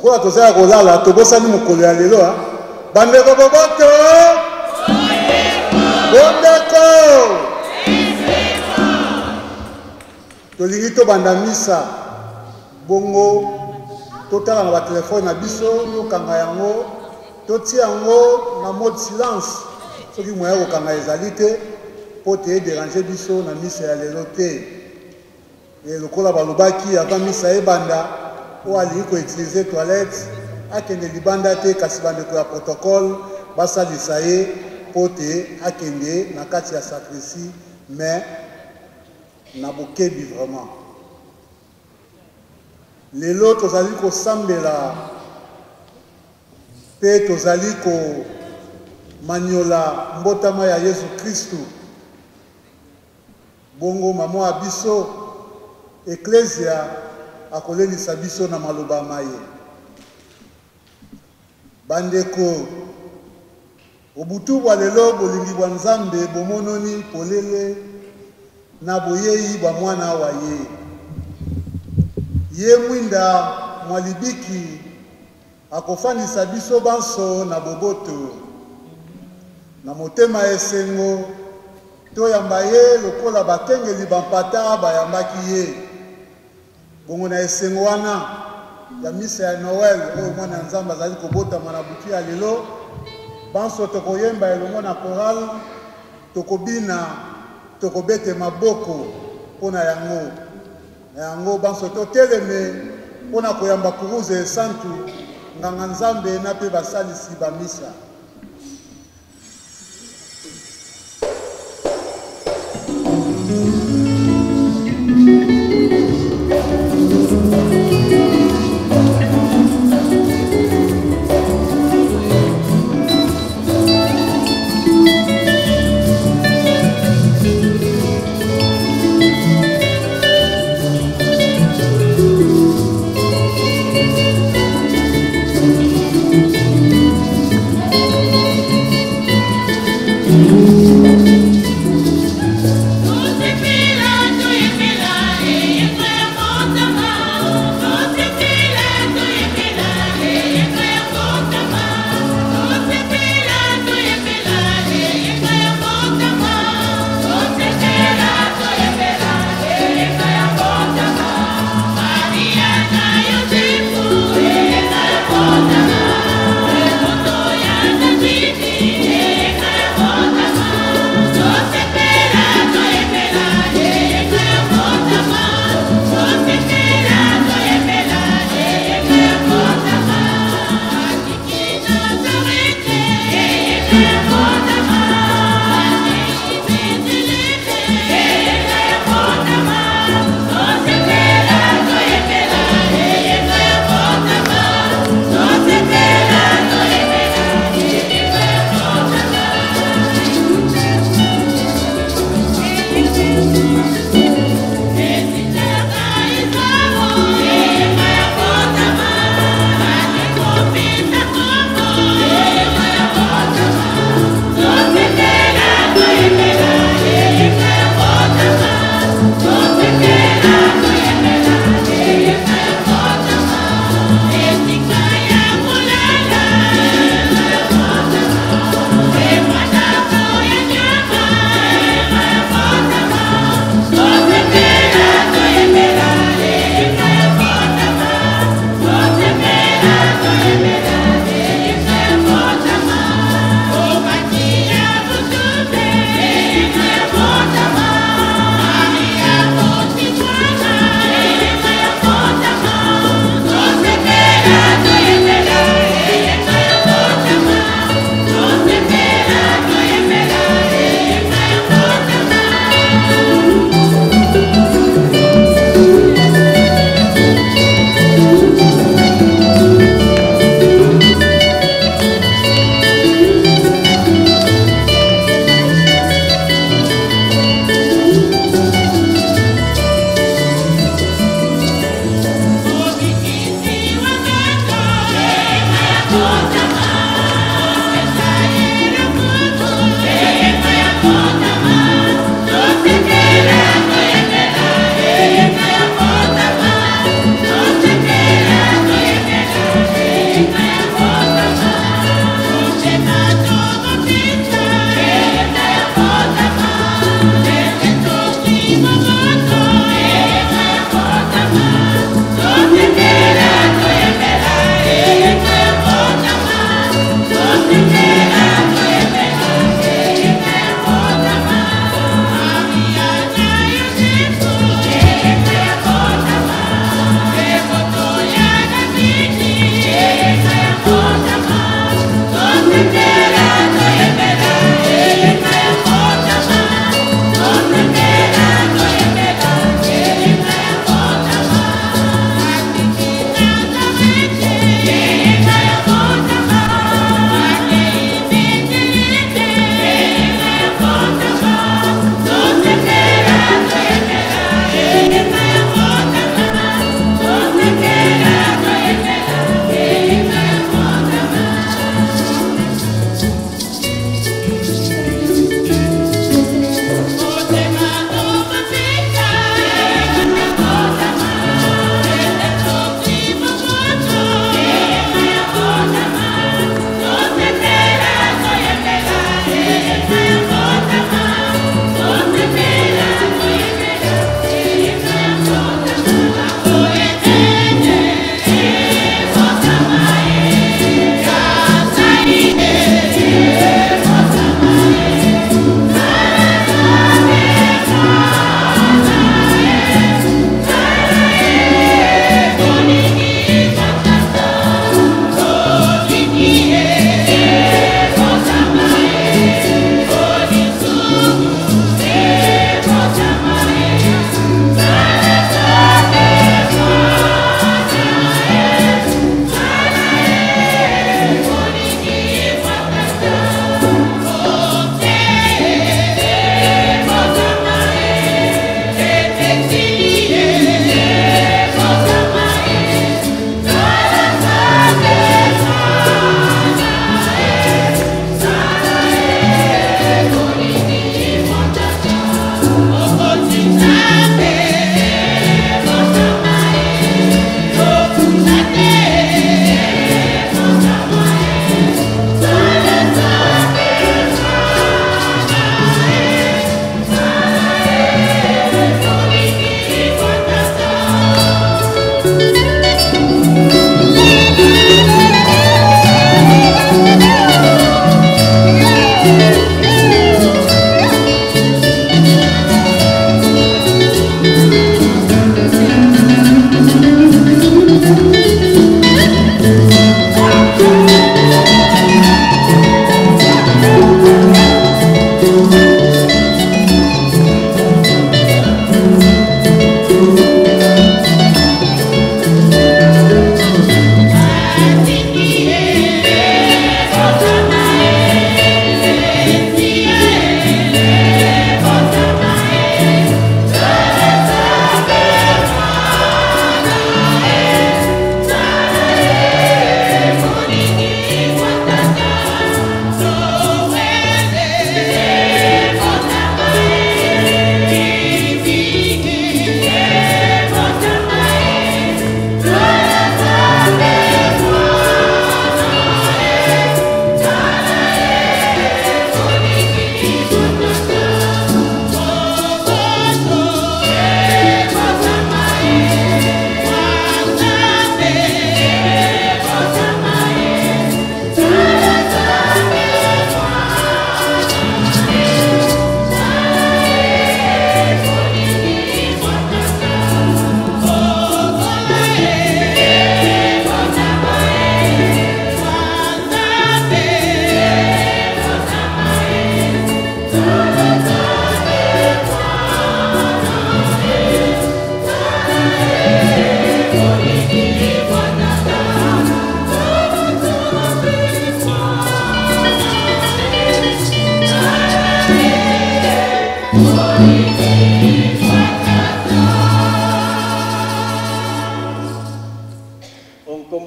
lokola tozala kolala tobosani mokolo ya lelo bandeko boboto bondeko tolingi tobanda misa bongo totala na batelefone na biso tokanga yango totia yango na mode silence soki moya kokanga ezali te po te déranger biso na misa ya lelo te lokola balobaki avant misa ebanda oyo alingi koutilize toilette akende libanda te kasi bandeko ya protocole basalisa ye po te akende na kati ya sacrisi mais na bokebi vraiment lelo tozali kosambela mpe tozali komaniola mbotama ya Yesu Kristu bongo mama ya biso Ecclesia akolelisa biso na maloba maye bandeko obutu bwa lelo bolingi bwa Nzambe bomononi polele na boyeyi bwa mwana wa ye mwinda mwalibiki akofanisa biso banso na boboto na motema esengo toyamba ye lokola bakengeli bampata bayambaki ye bongo na esengo wana ya misa ya Noel oyo mwana Nzambe azali kobotama na butu ya lelo banso tokoyemba elongo na choral tokobina tokobete maboko mpona yango banso toteleme mpona koyamba kuruze santu nganga Nzambe na mpe basalisi bamisa Maria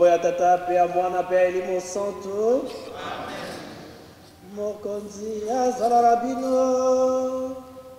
ya tata pe ya mwana pe ya elimo santo. Mokonzi azala na bino.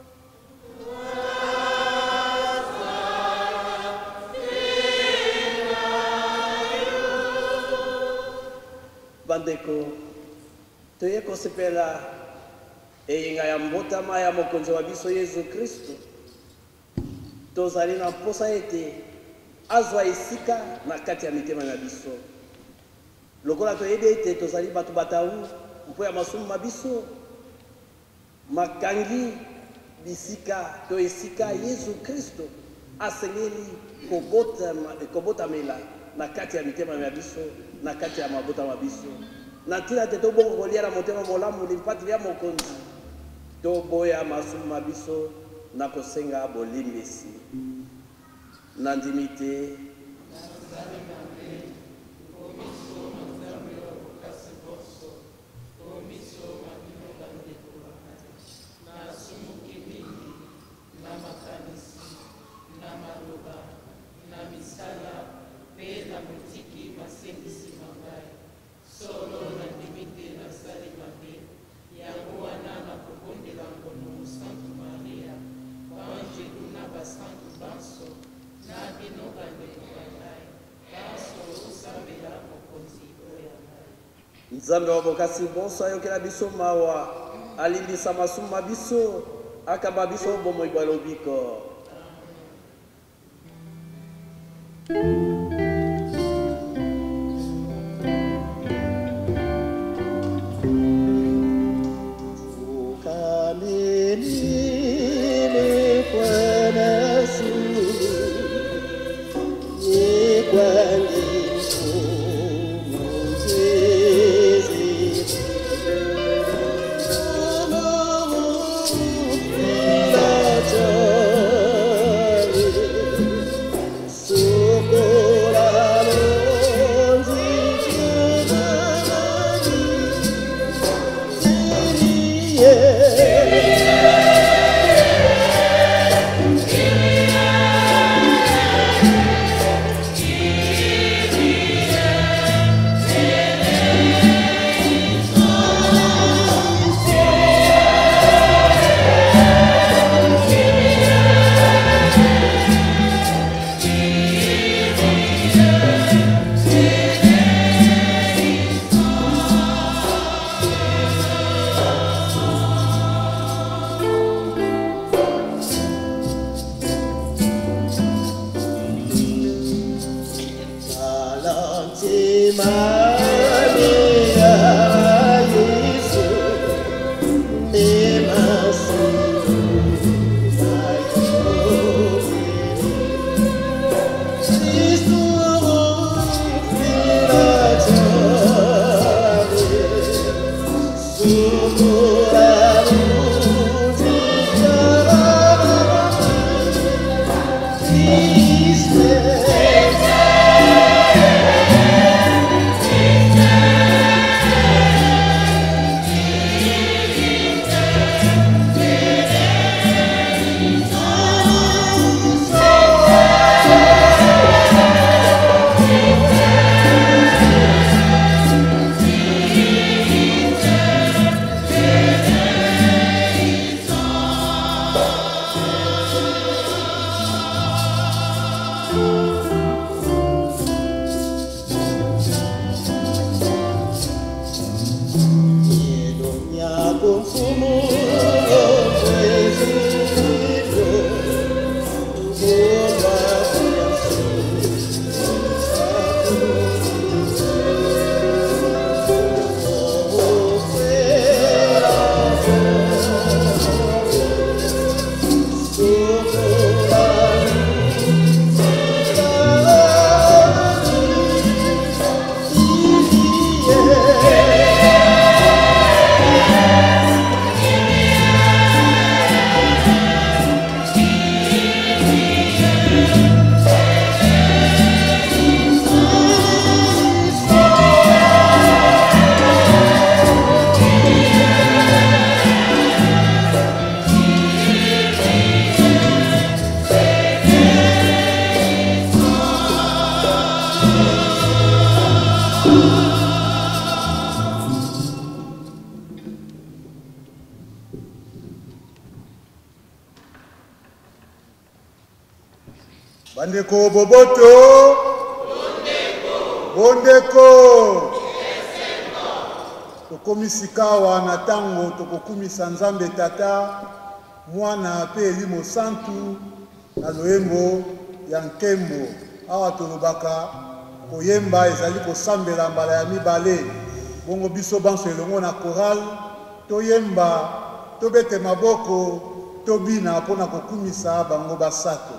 Bandeko, toye kosepela eyenga ya mbotama ya mokonzi wa biso Yesu Kristo. Tozali na mposa ete azwa esika na kati ya mitema na biso. Lokola toyebi ete tozali bato batawu mpo ya masumu ma biso. Makangi bisika to esika Yesu Kristo asengeli kobotamela na kati ya mitema ya biso, na kati ya mabota ma biso. Na tina te to bongo kolia na motema molamu limpati ya mokonzi. To boya masumu ma biso na kosenga bolimbisi. Nandimite Nzambe wa bokasi bonso ayokela biso mawa alimbisa masumu ma biso akamba biso bomoi bwa lobiko. bandeko boboto bondeko tokomisika wana tango tokokumisa Nzambe Tata mwana pe elimo santu na loyembo ya nkembo awa tolobaka koyemba ezali kosambela mbala ya mibale bongo biso banso elongo na choral toyemba tobete maboko tobina mpona kokumisa bango basato.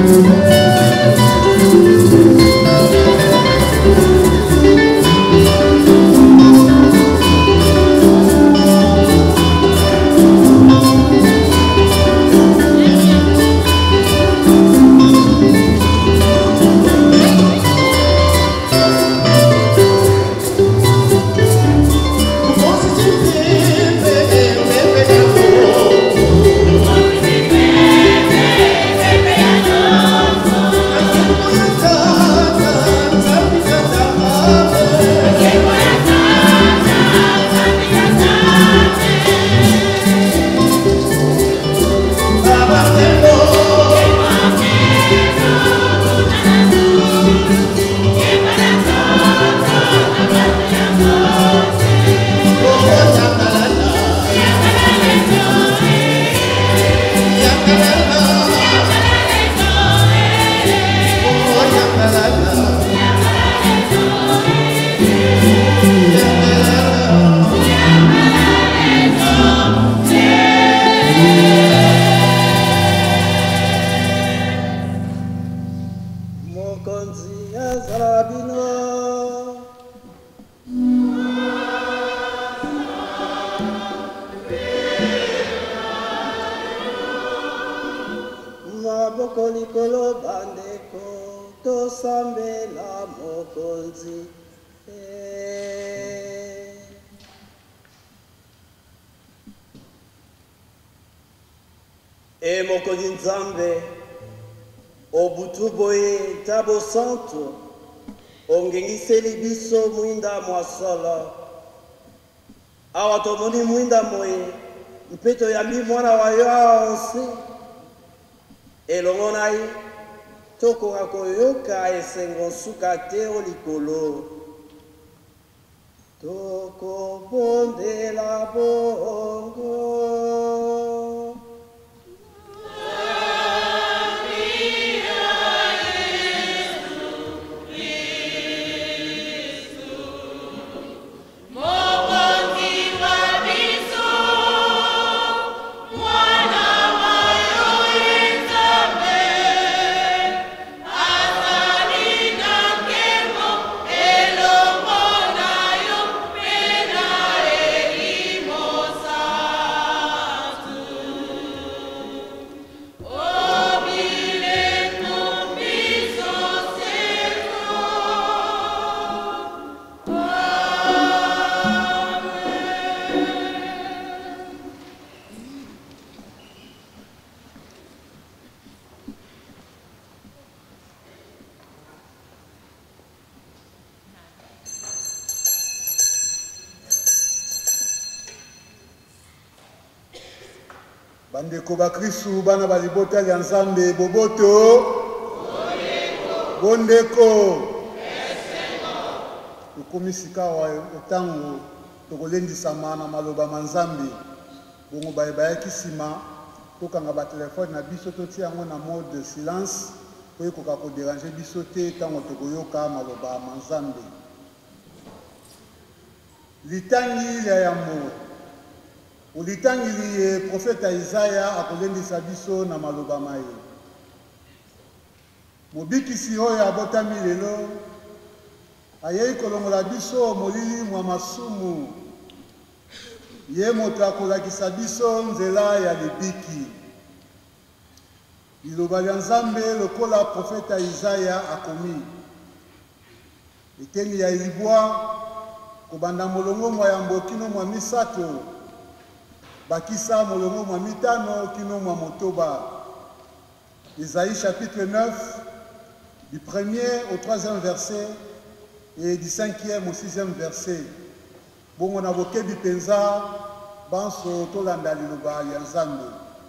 E mokonzi nzambe obutu boye tabo santo ongengiseli biso mwinda mwasolo awa tomoni mwinda moye mpe toyambi mwana wa yo onse elongo na ye tokoka koyoka esengo nsuka te o likolo tokobondela bongo. Bandeko bakristu bana balibota ya nzambe boboto bondeko tukumisika wa otango tokolendisama na maloba manzambe bongo bayaki sima tokanga ba telefone na biso totia yango na mode de silence po ekoka ko déranger biso te tango tokoyoka maloba manzambe litangi ya yambo ulitangili profeta Isaya akolendisa biso na maloba maye mobikisi oyo abotami lelo ayei kolongola biso molili mwa masumu ye moto akolakisa biso nzela ya libiki liloba lya nzambe lokola profeta Isaya akomi eteni ya libwa kobanda molongo mwa yambo kino mwa misato bakisa molongo mwa mitano kino mwa motoba. Isaïe chapitre 9 du 1er au 3e verset et du 5e au 6e verset. Bongo na bokebi penza banso tolanda liloba ya nzambe.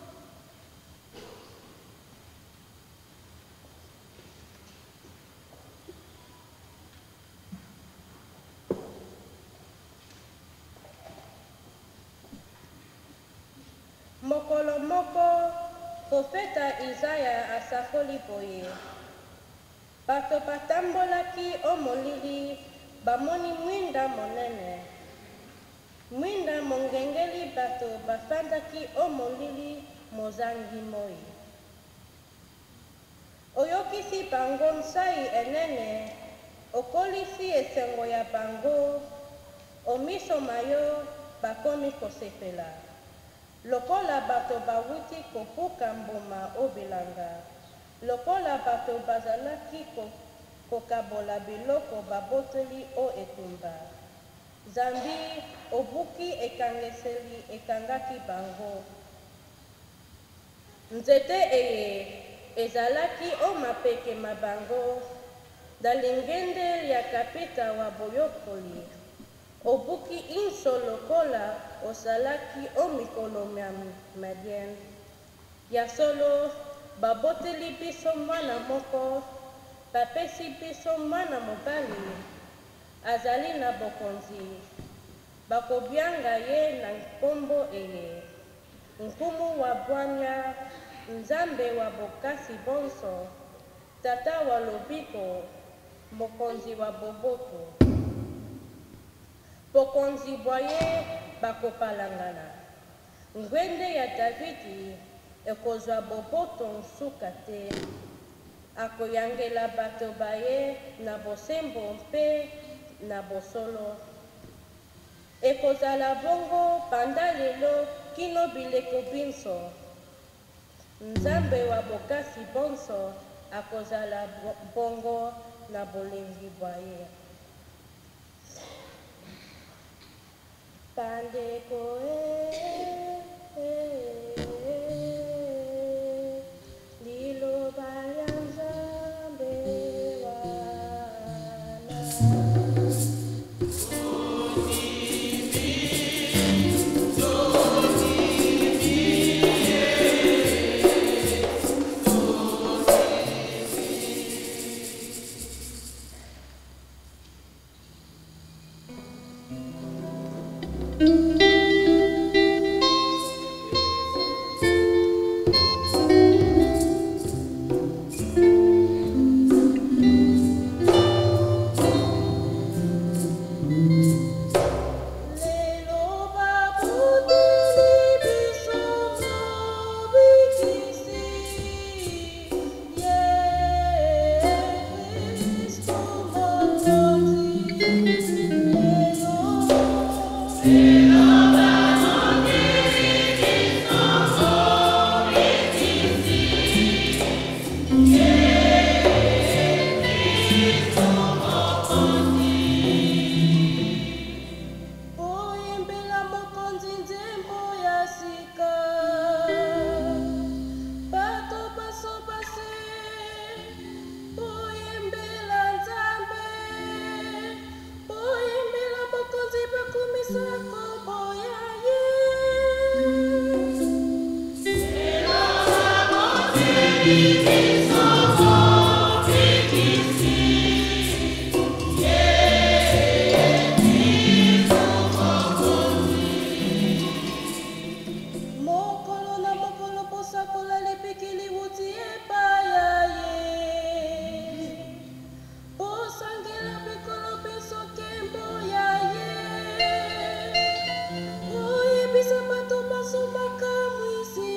Mokolo moko, profeta Isaya asafoli boye. Bato batambolaki o molili bamoni mwinda monene. Mwinda mongengeli bato bafandaki o molili mozangi moi. Oyokisi bango nsai enene, okolisi esengo ya bango, omiso mayo bakomi kosepela. Lokola bato bawuti kopuka mbuma o bilanga, lokola bato bazalaki kokabola biloko baboteli o etumba. Zambi obuki ekangeseli ekangaki bango. Nzete eye ezalaki o mapeke mabango, dalingende ya kapita wa boyokoli. Obuki inso lokola osalaki o mikolo madien. Ya solo baboteli biso mwana moko, bapesi biso mwana mobali, azali na bokonzi. Bakobianga ye na nkombo eye. Nkumu wa bwanya, nzambe wa bokasi bonso, tata wa lobiko, mokonzi wa boboto. Bokonzi bwaye bakopalangana. Ngwende ya Davidi ekozwa boboto nsuka te. Akoyangela bato baye na bosembo mpe na bosolo. Ekozala bongo panda lelo kino bileko binso. Nzambe wa bokasi bonso akozala bongo na bolengi bwaye. Pandeko liloba ya Nzambe wana.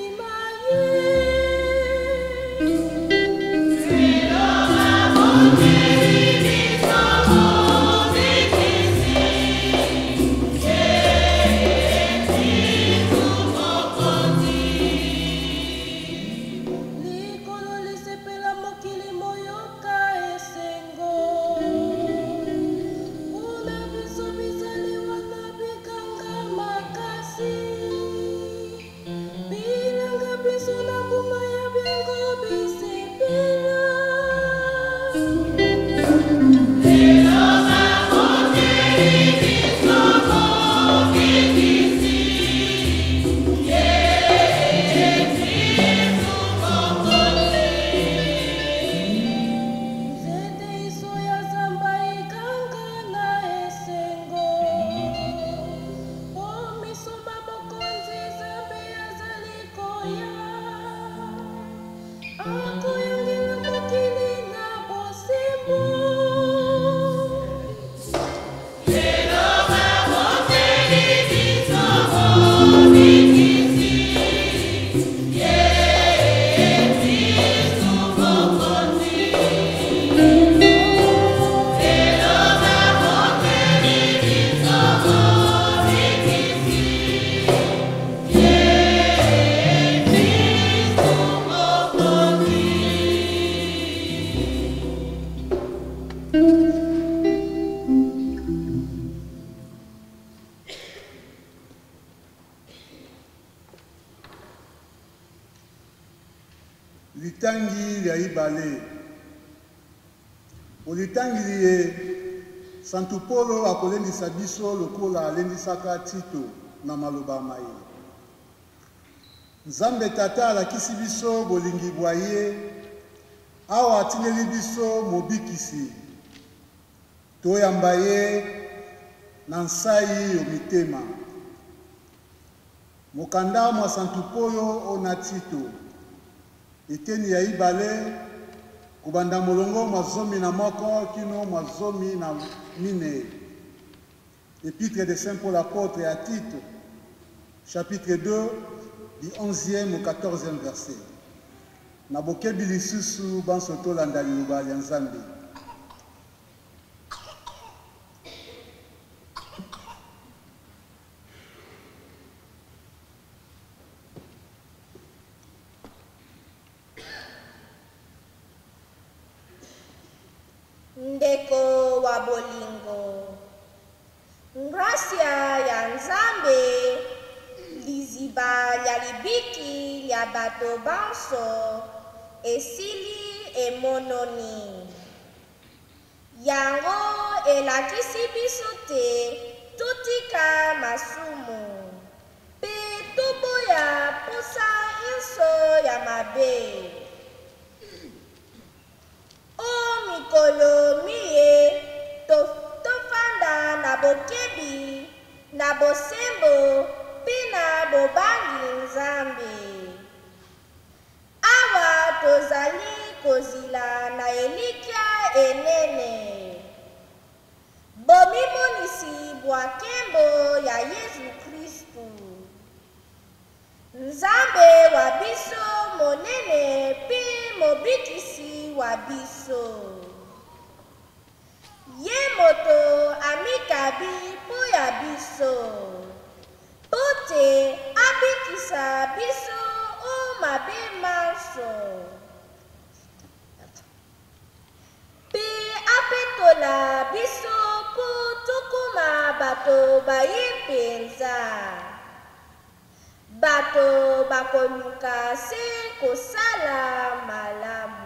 Amen. ibale. Olitangili ye Santu Polo akolendisa biso lokola alendisaka Tito na maloba maye. Nzambe tata alakisi biso bolingi bwa ye awa atineli biso mobikisi toyamba ye na nsai yo mitema. Mokanda mwa Santu Polo ona Tito eteni ya ibale kubanda molongo mwa zomi na moko kino mwa zomi na mine. Épître de Saint Paul apôtre à Tite, chapitre 2, du 11e au 14e verset. Naboke bilisusu bansoto landali luba ya Nzambe. Ndeko wa bolingo, gracia ya Nzambe, liziba ya libiki ya bato banso, esili emononi. Yango elakisi biso te tutika masumu, pe tuboya posa inso ya mabe. O mikolo miye tofanda na bokebi na bosembo pe na bobangi Nzambe. Awa tozali kozila na elikya enene, bomimonisi bwa nkembo ya Yesu Kristu, Nzambe wa biso monene pe mobikisi wa biso. Ye moto amikabi po ya biso, pote abikisa biso o mabe manso, pe apetola biso po tukuma bato baye penza, bato bakoluka se kosala malamu.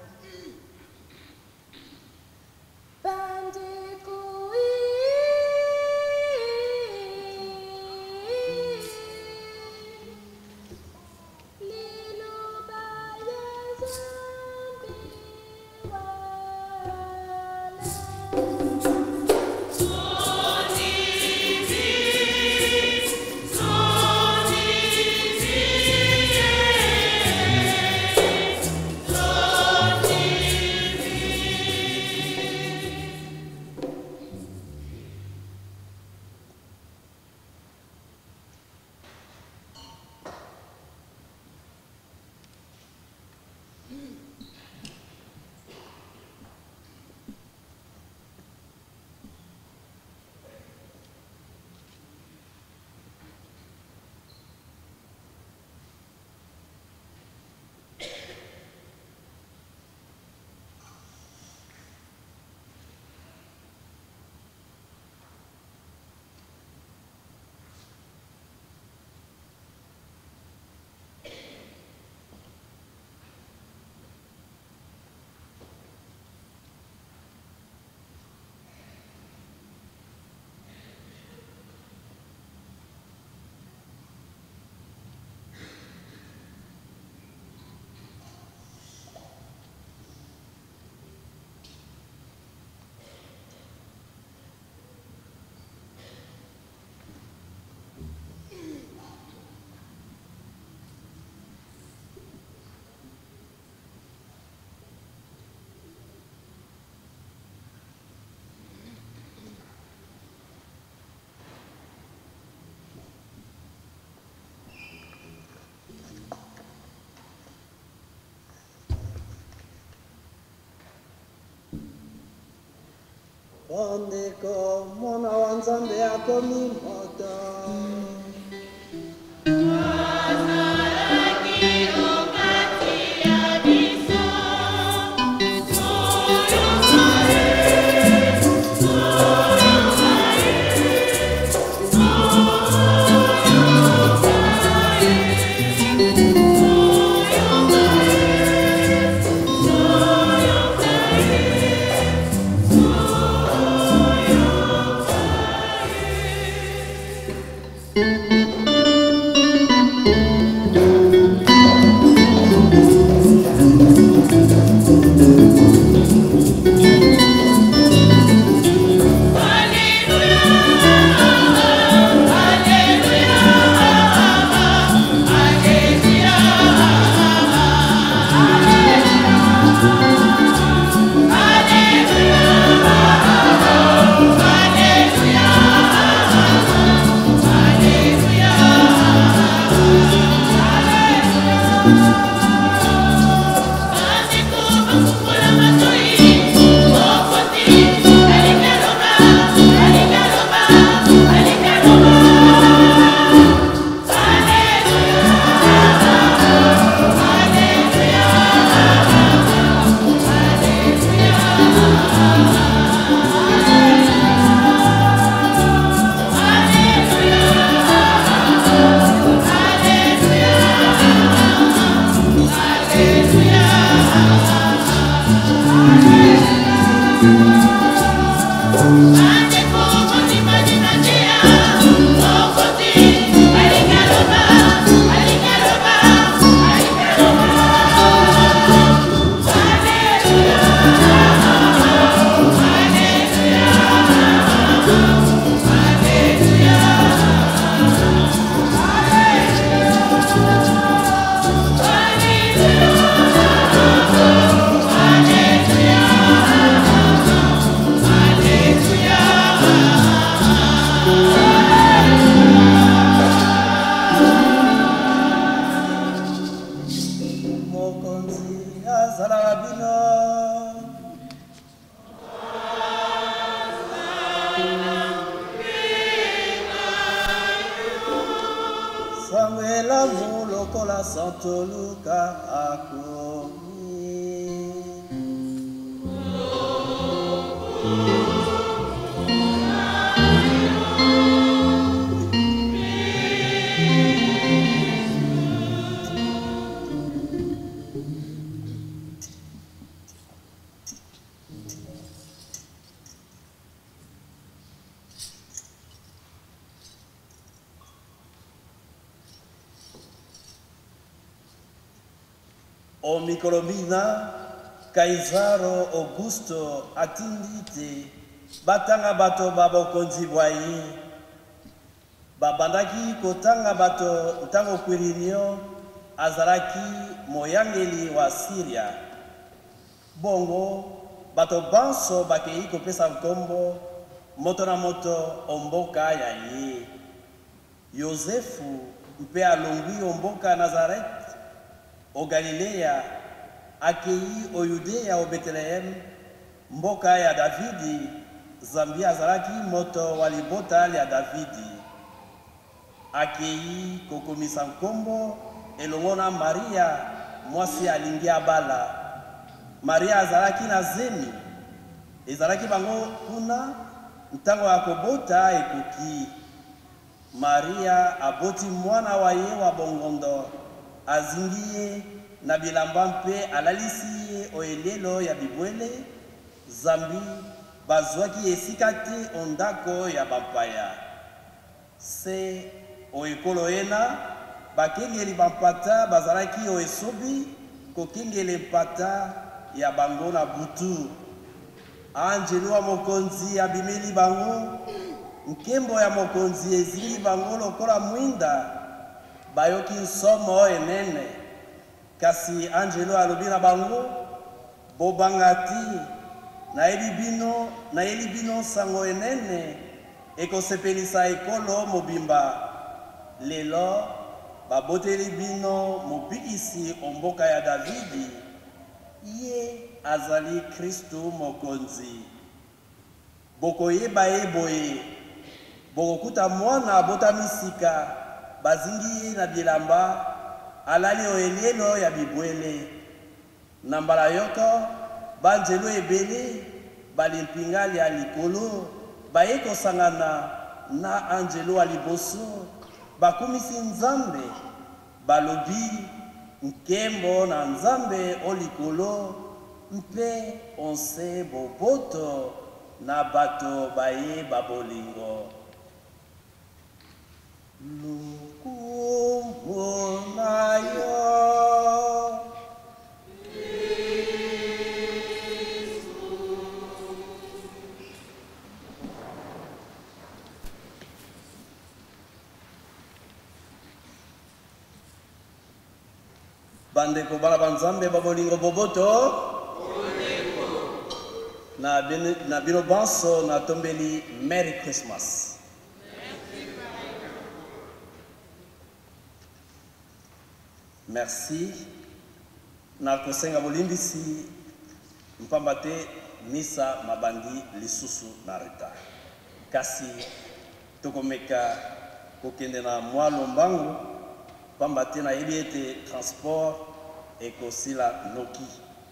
Ondeko mwana wa Nzambe akomi moto. O Mikolomina, Kaisaro Augusto atindite, batanga bato babokonzi bwayi, babandaki kotanga bato ntango Quirinio azalaki moyangeli wa Syria. Bongo, bato banso bakei kopesa nkombo, moto na moto omboka ya ye. Yosefu mpe alongwi omboka Nazareth, o Galilea, akei o Yudea o Bethlehem, mboka ya Davidi, Zambia azalaki moto wa libota ya Davidi. Akei kokomisa nkombo elongo na Maria, mwasi alingi abala. Maria azalaki na zemi, ezalaki bango kuna ntango ya kobota ekoki. Maria aboti mwana wa ye wa bongondo, azingi ye na bilamba mpe alalisi ye oyelelo ya bibwele. Zambi bazwaki esika te ondako ya bapaya. Se oekolo ena bakengeli bampata bazalaki oesobi kokengele mpata ya bango na butu. Anjelu wa mokonzi abimeli bango, nkembo ya mokonzi ezingi bango lokola mwinda. Bayoki nsomo enene, kasi Angelo alobi na bango, bobangati na eli bino sango enene ekosepelisa ekolo mobimba. Lelo baboteli bino mobikisi omboka ya Davidi, ye azali Kristu mokonzi. Bokoyeba ye boye, bokokuta mwana abotamisika, bazingi na bilamba, alali oyelelo ya bibwele. Na mbala yoko, banjelo ebele, balimpingali ya likolo, bayeko sangana na anjelo wa liboso, bakumisi nzambe, balobi nkembo na nzambe o likolo, mpe onse boboto na bato baye babolingo. Bandeko bana banzambe babolingo boboto na bino banso na tombeli Merry Christmas. Merci. Na kosenga bolimbisi mpamba te misa mabandi lisusu na retard kasi tokomeka kokende na mwa lombangu mpamba te nayebi ete transport ekosila noki.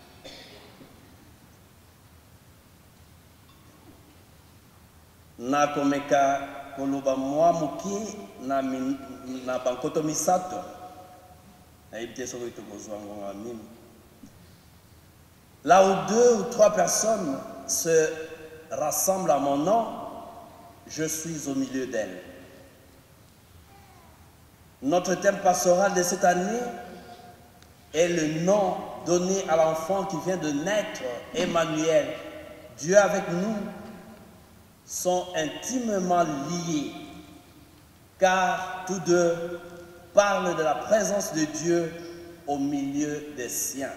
Nakomeka koloba mwa moke na bankoto misato nayebi te soki tokozwa ngonga nini. Là où 2 ou 3 personnes se rassemblent à mon nom, je suis au milieu d'elles. Notre thème pastoral de cette année est le nom donné à l'enfant qui vient de naître, Emmanuel. Dieu avec nous sont intimement liés, car tous deux parlent de la présence de Dieu au milieu des siens.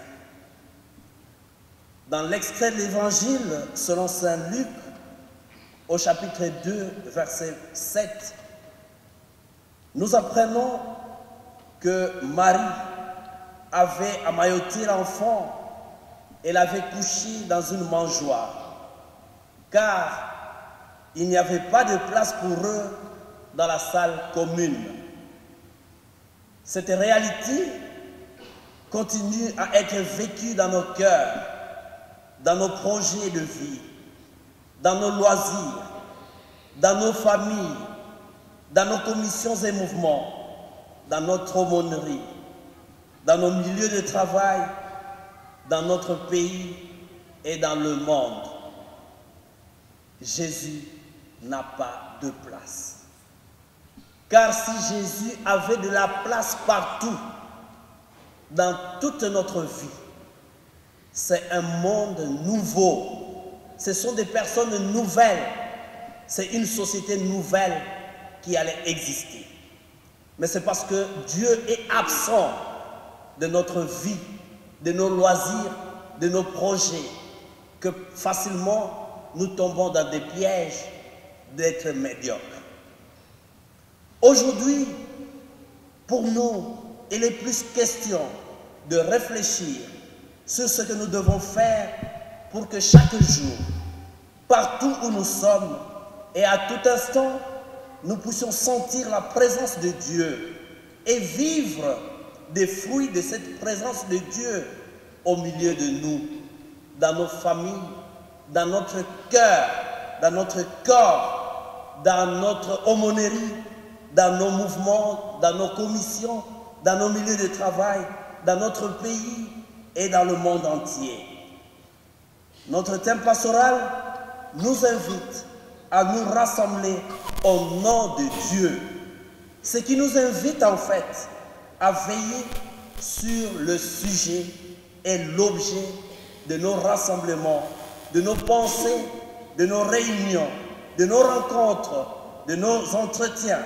Dans l'extrait de l'Évangile selon saint Luc, au chapitre 2, verset 7, nous apprenons que Marie avait amailloté l'enfant et l'avait couché dans une mangeoire, car il n'y avait pas de place pour eux dans la salle commune. Cette réalité continue à être vécue dans nos cœurs, dans nos projets de vie, dans nos loisirs, dans nos familles, dans nos commissions et mouvements, dans notre aumônerie, dans nos milieux de travail, dans notre pays et dans le monde. Jésus n'a pas de place. Car si Jésus avait de la place partout, dans toute notre vie, c'est un monde nouveau. Ce sont des personnes nouvelles. C'est une société nouvelle qui allait exister. Mais c'est parce que Dieu est absent de notre vie, de nos loisirs, de nos projets, que facilement nous tombons dans des pièges d'être médiocres. Aujourd'hui, pour nous, il est plus question de réfléchir sur ce que nous devons faire pour que chaque jour, partout où nous sommes et à tout instant, nous puissions sentir la présence de Dieu et vivre des fruits de cette présence de Dieu au milieu de nous, dans nos familles, dans notre cœur, dans notre corps, dans notre aumônerie, dans nos mouvements, dans nos commissions, dans nos milieux de travail, dans notre pays et dans le monde entier. Notre thème pastoral nous invite à nous rassembler au nom de Dieu. Ce qui nous invite en fait à veiller sur le sujet et l'objet de nos rassemblements, de nos pensées, de nos réunions, de nos rencontres, de nos entretiens.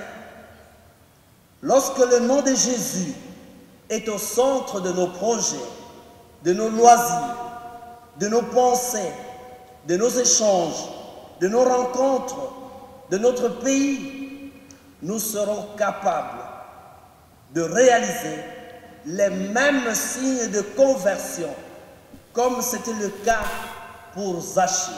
Lorsque le nom de Jésus est au centre de nos projets, de nos loisirs, de nos pensées, de nos échanges, de nos rencontres, de notre pays, nous serons capables de réaliser les mêmes signes de conversion, comme c'était le cas pour Zachée.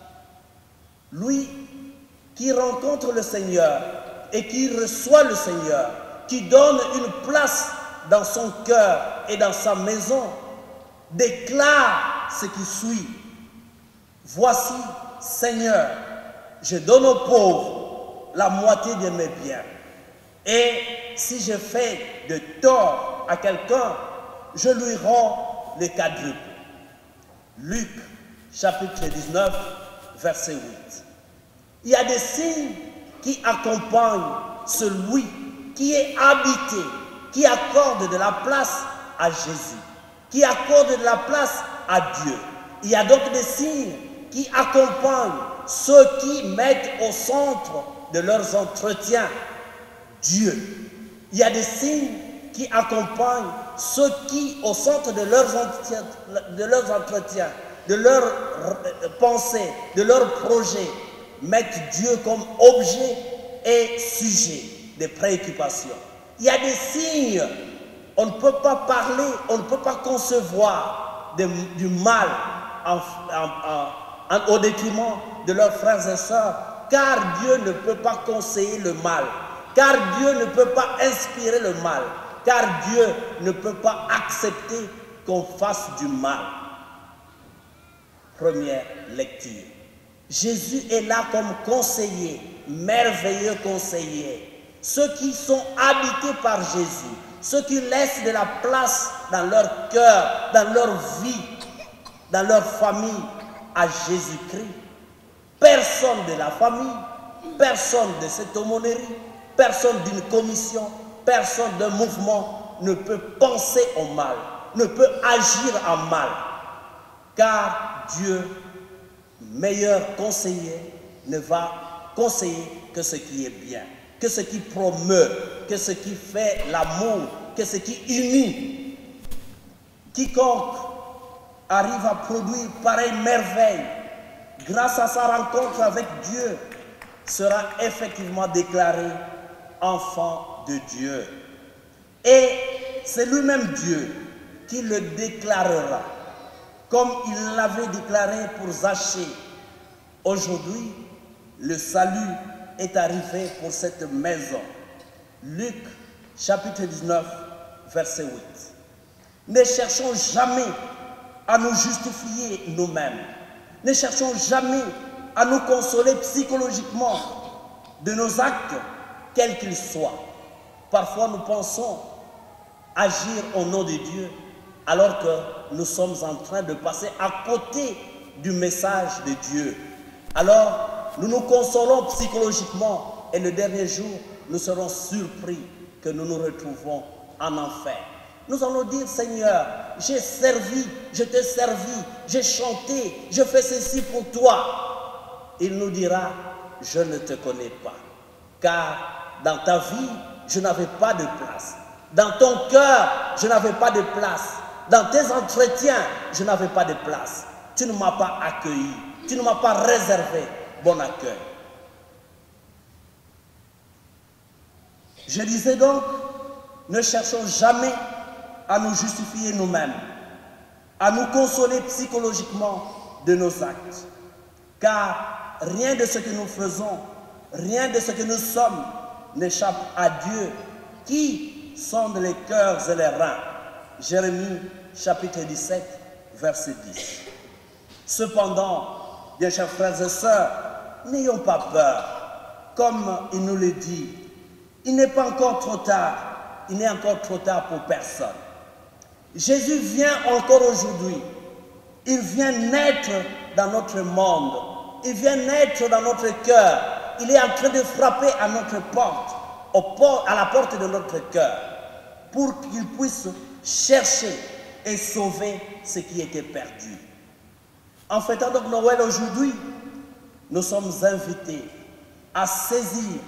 Lui qui rencontre le Seigneur et qui reçoit le Seigneur, qui donne une place dans son cœur et dans sa maison, déclare ce qui suit. Voici, Seigneur, je donne aux pauvres la moitié de mes biens. Et si je fais de tort à quelqu'un, je lui rends le quadruple. Luc, chapitre 19, verset 8. Il y a des signes qui accompagnent celui qui est habité, qui accorde de la place à Jésus, qui accorde de la place à Dieu. Il y a donc des signes qui accompagnent ceux qui mettent au centre de leurs entretiens Dieu. Il y a des signes qui accompagnent ceux qui, au centre de leurs entretiens, de leurs pensées, de leurs projets, mettent Dieu comme objet et sujet de préoccupation. Il y a des signes, on ne peut pas parler, on ne peut pas concevoir du mal au détriment de leurs frères et sœurs, car Dieu ne peut pas conseiller le mal, car Dieu ne peut pas inspirer le mal, car Dieu ne peut pas accepter qu'on fasse du mal. Première lecture. Jésus est là comme conseiller, merveilleux conseiller. Ceux qui sont habités par Jésus, ceux qui laissent de la place dans leur cœur, dans leur vie, dans leur famille, à Jésus-Christ. Personne de la famille, personne de cette aumônerie, personne d'une commission, personne d'un mouvement ne peut penser au mal, ne peut agir en mal. Car Dieu, meilleur conseiller, ne va conseiller que ce qui est bien, que ce qui promeut, que ce qui fait l'amour, que ce qui unit. Quiconque arrive à produire pareille merveille, grâce à sa rencontre avec Dieu, sera effectivement déclaré enfant de Dieu. Et c'est lui-même Dieu qui le déclarera, comme il l'avait déclaré pour Zachée. Aujourd'hui, le salut est arrivé pour cette maison. Luc chapitre 19, verset 8. Ne cherchons jamais à nous justifier nous-mêmes. Ne cherchons jamais à nous consoler psychologiquement de nos actes, quels qu'ils soient. Parfois, nous pensons agir au nom de Dieu, alors que nous sommes en train de passer à côté du message de Dieu. Alors, nous nous consolons psychologiquement et le dernier jour, nous serons surpris que nous nous retrouvons en enfer. Nous allons dire, Seigneur, j'ai servi, je t'ai servi, j'ai chanté, je fais ceci pour toi. Il nous dira, je ne te connais pas, car dans ta vie, je n'avais pas de place. Dans ton cœur, je n'avais pas de place. Dans tes entretiens, je n'avais pas de place. Tu ne m'as pas accueilli, tu ne m'as pas réservé bon accueil. Je disais donc, ne cherchons jamais à nous justifier nous-mêmes, à nous consoler psychologiquement de nos actes. Car rien de ce que nous faisons, rien de ce que nous sommes n'échappe à Dieu qui sonde les cœurs et les reins. Jérémie chapitre 17, verset 10. Cependant, bien chers frères et sœurs, n'ayons pas peur. Comme il nous le dit, il n'est pas encore trop tard, il n'est encore trop tard pour personne. Jésus vient encore aujourd'hui. Il vient naître dans notre monde. Il vient naître dans notre cœur. Il est en train de frapper à notre porte, à la porte de notre cœur, pour qu'il puisse chercher et sauver ce qui était perdu. En fêtant donc Noël aujourd'hui, nous sommes invités à saisir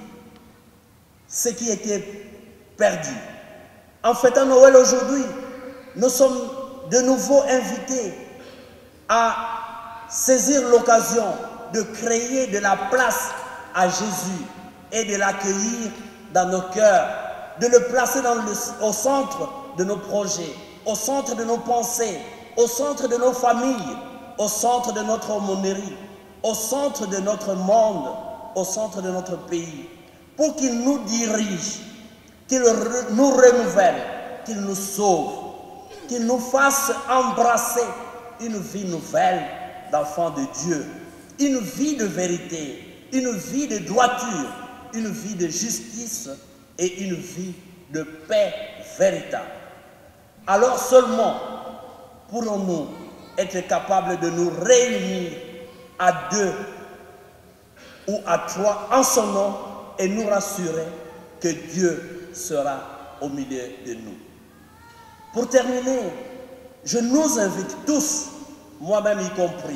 ce qui était perdu. En fêtant Noël aujourd'hui, nous sommes de nouveau invités à saisir l'occasion de créer de la place à Jésus et de l'accueillir dans nos cœurs, de le placer au centre de nos projets, au centre de nos pensées, au centre de nos familles, au centre de notre aumônerie, au centre de notre monde, au centre de notre pays, pour qu'il nous dirige, qu'il nous renouvelle, qu'il nous sauve, qu'il nous fasse embrasser une vie nouvelle d'enfants de Dieu, une vie de vérité, une vie de droiture, une vie de justice et une vie de paix véritable. Alors seulement pourrons-nous être capables de nous réunir à deux ou à trois en son nom et nous rassurer que Dieu sera au milieu de nous. Pour terminer, je nous invite tous, moi-même y compris,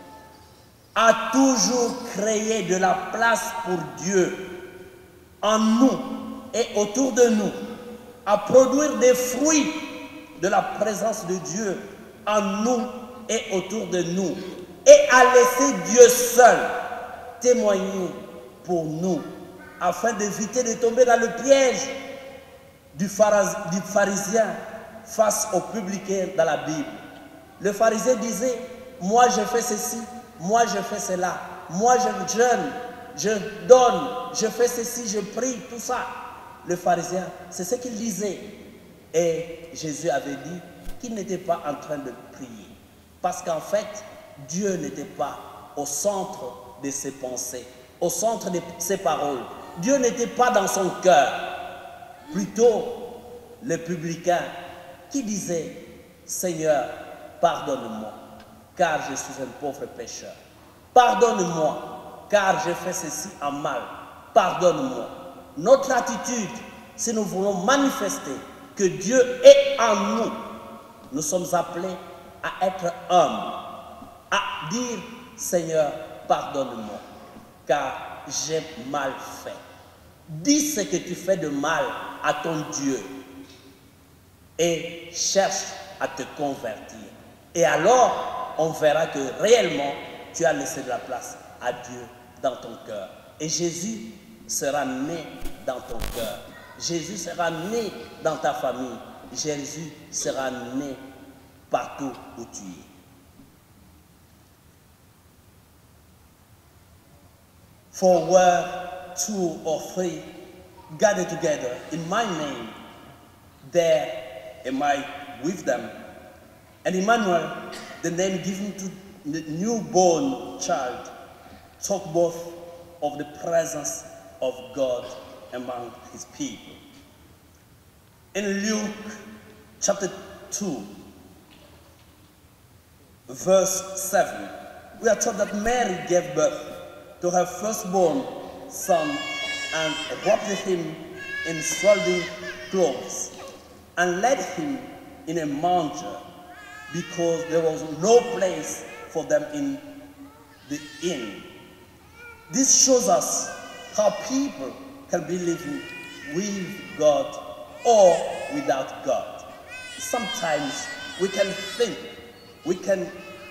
à toujours créer de la place pour Dieu en nous et autour de nous, à produire des fruits de la présence de Dieu en nous et autour de nous, et à laisser Dieu seul témoigner pour nous, afin d'éviter de tomber dans le piège du pharisien face au publicain dans la Bible. Le pharisien disait, moi je fais ceci, moi je fais cela, moi je jeûne, je donne, je fais ceci, je prie, tout ça. Le pharisien, c'est ce qu'il disait. Et Jésus avait dit qu'il n'était pas en train de prier. Parce qu'en fait, Dieu n'était pas au centre de ses pensées, au centre de ses paroles. Dieu n'était pas dans son cœur. Plutôt, le publicain qui disait, Seigneur, pardonne-moi, car je suis un pauvre pécheur. Pardonne-moi, car j'ai fait ceci en mal. Pardonne-moi. Notre attitude, si nous voulons manifester que Dieu est en nous, nous sommes appelés à être humbles, à dire, Seigneur, pardonne-moi, car j'ai mal fait. Dis ce que tu fais de mal à ton Dieu et cherche à te convertir. Et alors, on verra que réellement, tu as laissé de la place à Dieu dans ton cœur. Et Jésus sera né dans ton cœur. Jésus sera né dans ta famille. Jésus sera né partout où tu es. For where 2 or 3 gather together in my name, there am I with them. And Emmanuel, the name given to the newborn child, talk both of the presence of God among his people. In Luke chapter 2, verse 7, we are told that Mary gave birth to her firstborn son and wrapped him in swaddling clothes and laid him in a manger because there was no place for them in the inn. This shows us how people can be living with God or without God. Sometimes we can think, we can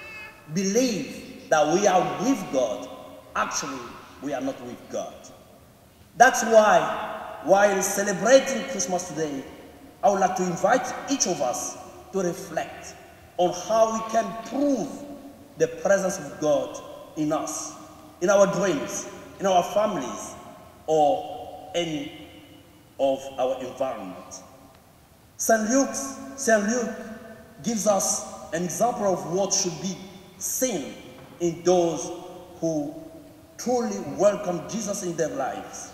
believe that we are with God. Actually, we are not with God. That's why, while celebrating Christmas today, I would like to invite each of us to reflect on how we can prove the presence of God in us, in our dreams, in our families, or any of our environment. St. Luke gives us an example of what should be seen in those who truly welcome Jesus in their lives.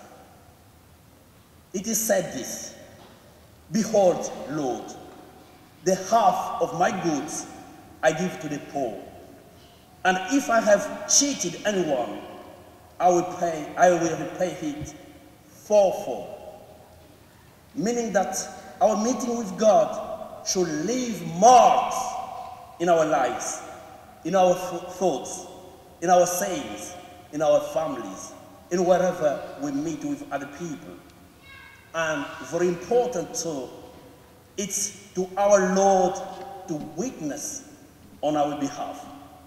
It is said this, "Behold, Lord, the half of my goods I give to the poor. And if I have cheated anyone, I will repay it fourfold." Meaning that our meeting with God should leave marks in our lives, in our thoughts, in our sayings, in our families, in wherever we meet with other people. And very important too, it's to our Lord to witness on our behalf,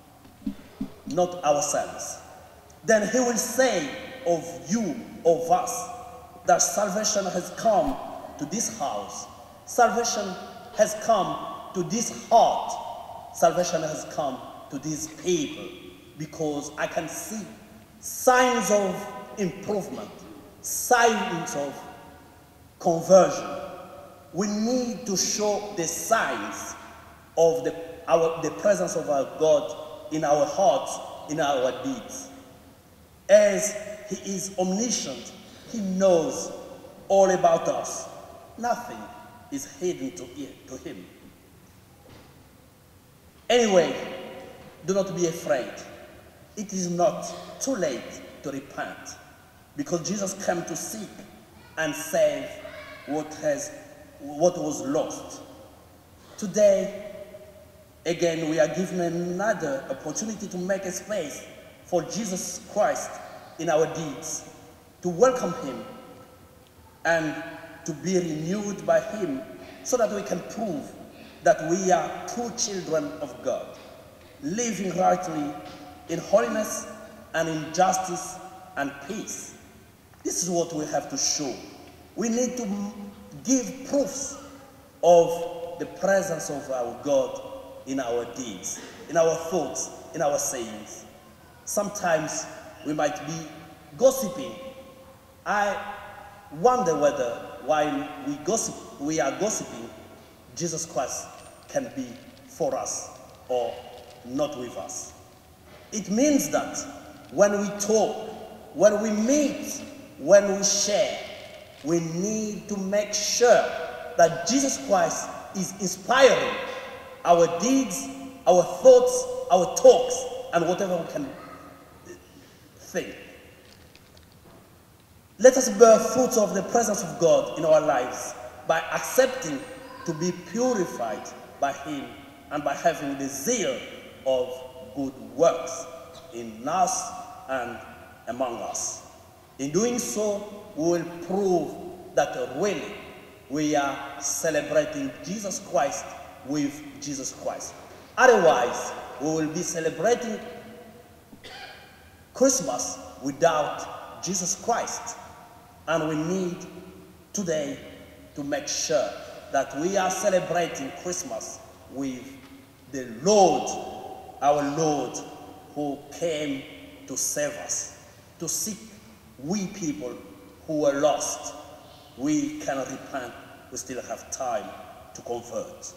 not ourselves. Then he will say of you, of us, that salvation has come to this house. Salvation has come to this heart. Salvation has come to these people, because I can see signs of improvement, signs of conversion. We need to show the signs of the presence of our God in our hearts, in our deeds. As he is omniscient, he knows all about us. Nothing is hidden to him. Anyway, do not be afraid. It is not too late to repent, because Jesus came to seek and save what was lost. Today, again, we are given another opportunity to make a space for Jesus Christ in our deeds, to welcome him and to be renewed by him, so that we can prove that we are true children of God, living rightly in holiness and in justice and peace. This is what we have to show. We need to give proofs of the presence of our God in our deeds, in our thoughts, in our sayings. Sometimes we might be gossiping. I wonder whether while we are gossiping, Jesus Christ can be for us or not with us. It means that when we talk, when we meet, when we share, we need to make sure that Jesus Christ is inspiring our deeds, our thoughts, our talks, and whatever we can think. Let us bear fruits of the presence of God in our lives by accepting to be purified by Him and by having the zeal of good works in us and among us. In doing so, we will prove that really we are celebrating Jesus Christ with Jesus Christ. Otherwise, we will be celebrating Christmas without Jesus Christ. And we need today to make sure that we are celebrating Christmas with the Lord, our Lord, who came to save us, to seek we people who are lost. We cannot repent, we still have time to convert.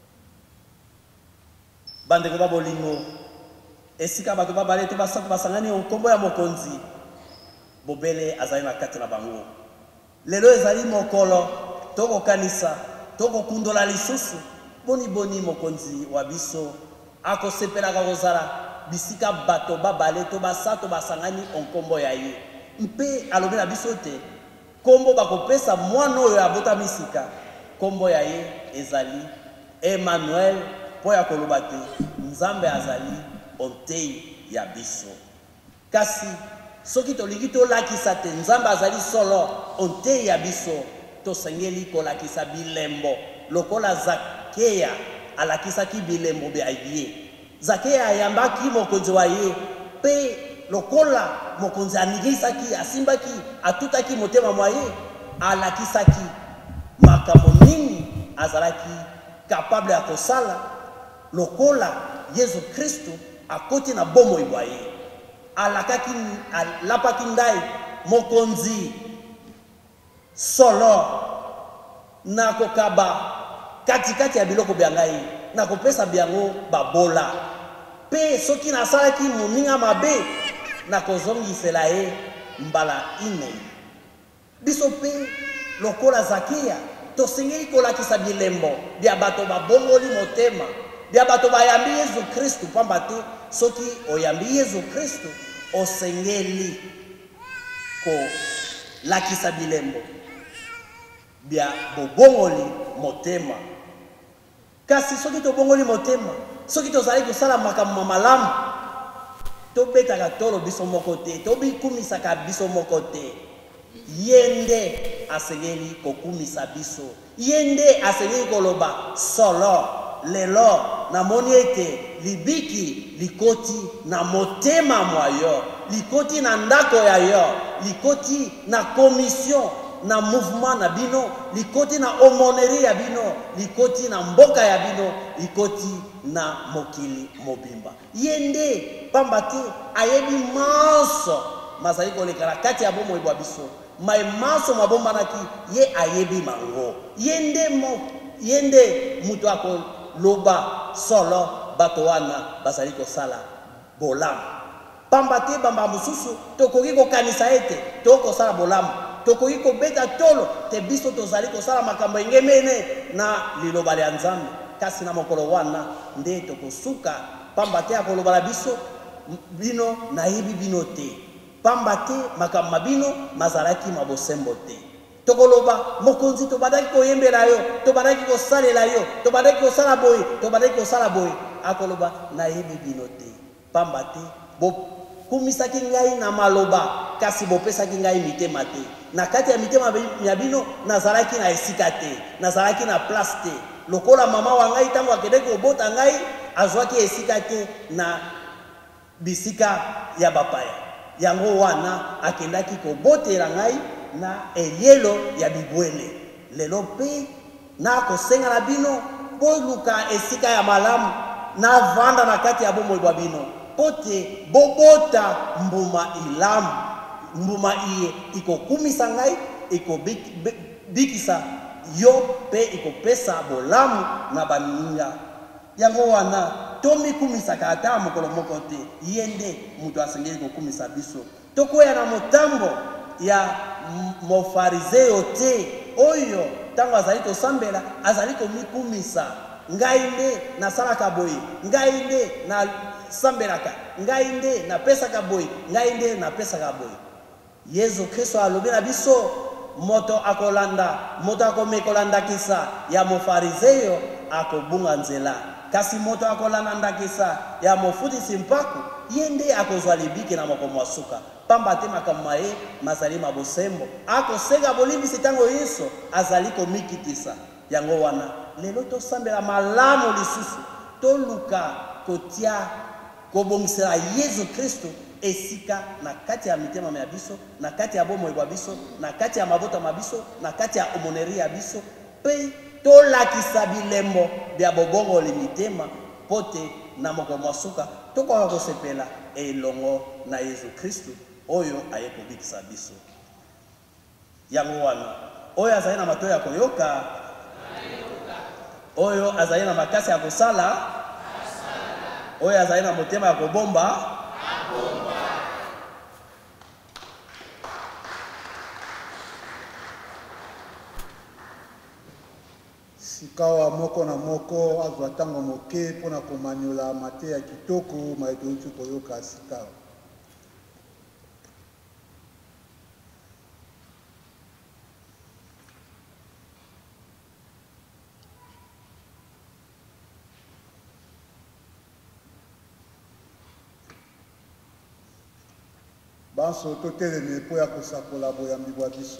Bandeko babolingo, esika bato babale to basatu basangani onkombo ya mokonzi, bobele azali na kati na bango. Lelo ezali mokolo, toko kanisa, toko kundola lisusu, boni mokonzi wa biso, ako sepelaka kozala, bisika bato babale to basatu basangani onkombo ya ye. Mpe alobi na biso te, kombo bakopesa mwana oyo abota misika, kombo ya ye ezali Emmanuel, po ya koloba te, Nzambe azali ontei ya biso. Kasi soki tolingi tolakisa te Nzambe azali solo ontei ya biso, tosengeli kolakisa bilembo lokola Zakeya alakisaki bilembo bya ye. Zakeya ayambaki mokonzi wa ye, pe lokola mokonzi anigisaki, asimbaki, atutaki motema mwa ye, alakisaki makambo nini azalaki capable ya kosala lokola Yesu Kristo akoti na bomo ibwa ye. Alapaki ndai mokonzi solo na kokaba katikati ya biloko bya ngai na kopesa byango babola, pe soki nasalaki moninga mabe na kozongisela ye mbala ine. Biso pe lokola Zakeya tosengeli kolakisa bilembo bya bato babongoli motema, bya bato bayambi Yesu Kristo, pamba te soki oyambi Yesu Kristo osengeli ko lakisa bilembo bya bobongoli motema. Kasi soki tobongoli motema, soki tozali kosala makambo malamu, tobetaka tolo biso moko te, tobikumisaka biso moko te. Yende asengeli kokumisa biso, yende asengeli koloba solo lelo namoni ete libiki likoti na motema mwayo, likoti na ndako ya yo, likoti na commission na mouvement na bino, likoti na homonnerie ya bino, likoti na mboka ya bino, likoti na mokili mobimba. Yende pamba te ayebi manso mazali kolekala kati ya bomo ibwa biso, mai manso mabombanaki ye ayebi mango. Yende mutu ako loba solo bato wana bazali kosala bolamu. Pamba te bamba mususu tokoki kokanisa ete tokosala bolamu, tokoki kobeta tolo te biso tozali kosala makambo engemene na liloba lya Nzambe. Kasi na mokolo wana nde tokosuka, pamba te akoloba la biso bino nayebi bino te, pamba te makambo mabino mazalaki mabosembo te. Tokoloba mokonzi tobandaki koyembela yo, tobandaki kosalela yo, tobandaki kosala boye, tobandaki kosala boye. Akoloba nayebi bino te, pamba te bokumisaki ngai na maloba, kasi bopesaki ngai mitema te. Na kati ya mitema ya bino nazalaki na esika te, nazalaki na place te. Lokola mama wa ngai tango akedeki obota ngai, azwaki esika te na bisika ya bapaya. Yango wana akendaki kobotela ngai na eyelo ya bibwele. Lelo pe na kosenga na bino boluka esika ya malamu, na vanda na kati ya bomoi bwa bino pote bobota mbuma ilamu mbuma iye ikokumisa ngai ikobikisa yo pe ikopesa bolamu na baninga yango wana tomikumisaka ata mokolo moko te yende mutu asengeli kokumisa biso tokoya na motambo ya mofarizeo te oyo tango azali tosambela azali komikumisa ngai nde nasalaka boye ngai nde nasambelaka ngai nde napesaka boye ngai nde napesaka boye Yesu Kristo alobi na biso moto akomekolandakisa ya mofarizeo akobunga nzela kasi moto akolandakisa ya mofutisi mpaku ye nde akozwa libiki na moko mwasuka pamba te makambo ye mazali mabosembo akosenga bolimbisi ntango yesu azali komikitisa yango wana lelo tosambela malamu lisusu toluka kotia kobongisela Yesu Kristo esika na kati ya mitema ya biso na kati ya bomoi bwa biso na kati ya mabota mabiso na kati ya omoneri ya biso pe tolakisa bilembo bya bobongo limitema pote na moko mwasuka tokoka kosepela elongo na Yesu Kristo oyo aye kobikisa biso yango wana oyo azali na matoyi ya koyoka oyo azali na makasi ya kosala oyo azali na motema ya kobomba sikawa moko na moko azwa ntango moke mpona komanyola mate ya kitoko maetoyuti koyoka sikawa banso totelemi mpo ya kosakola boyambi bwa biso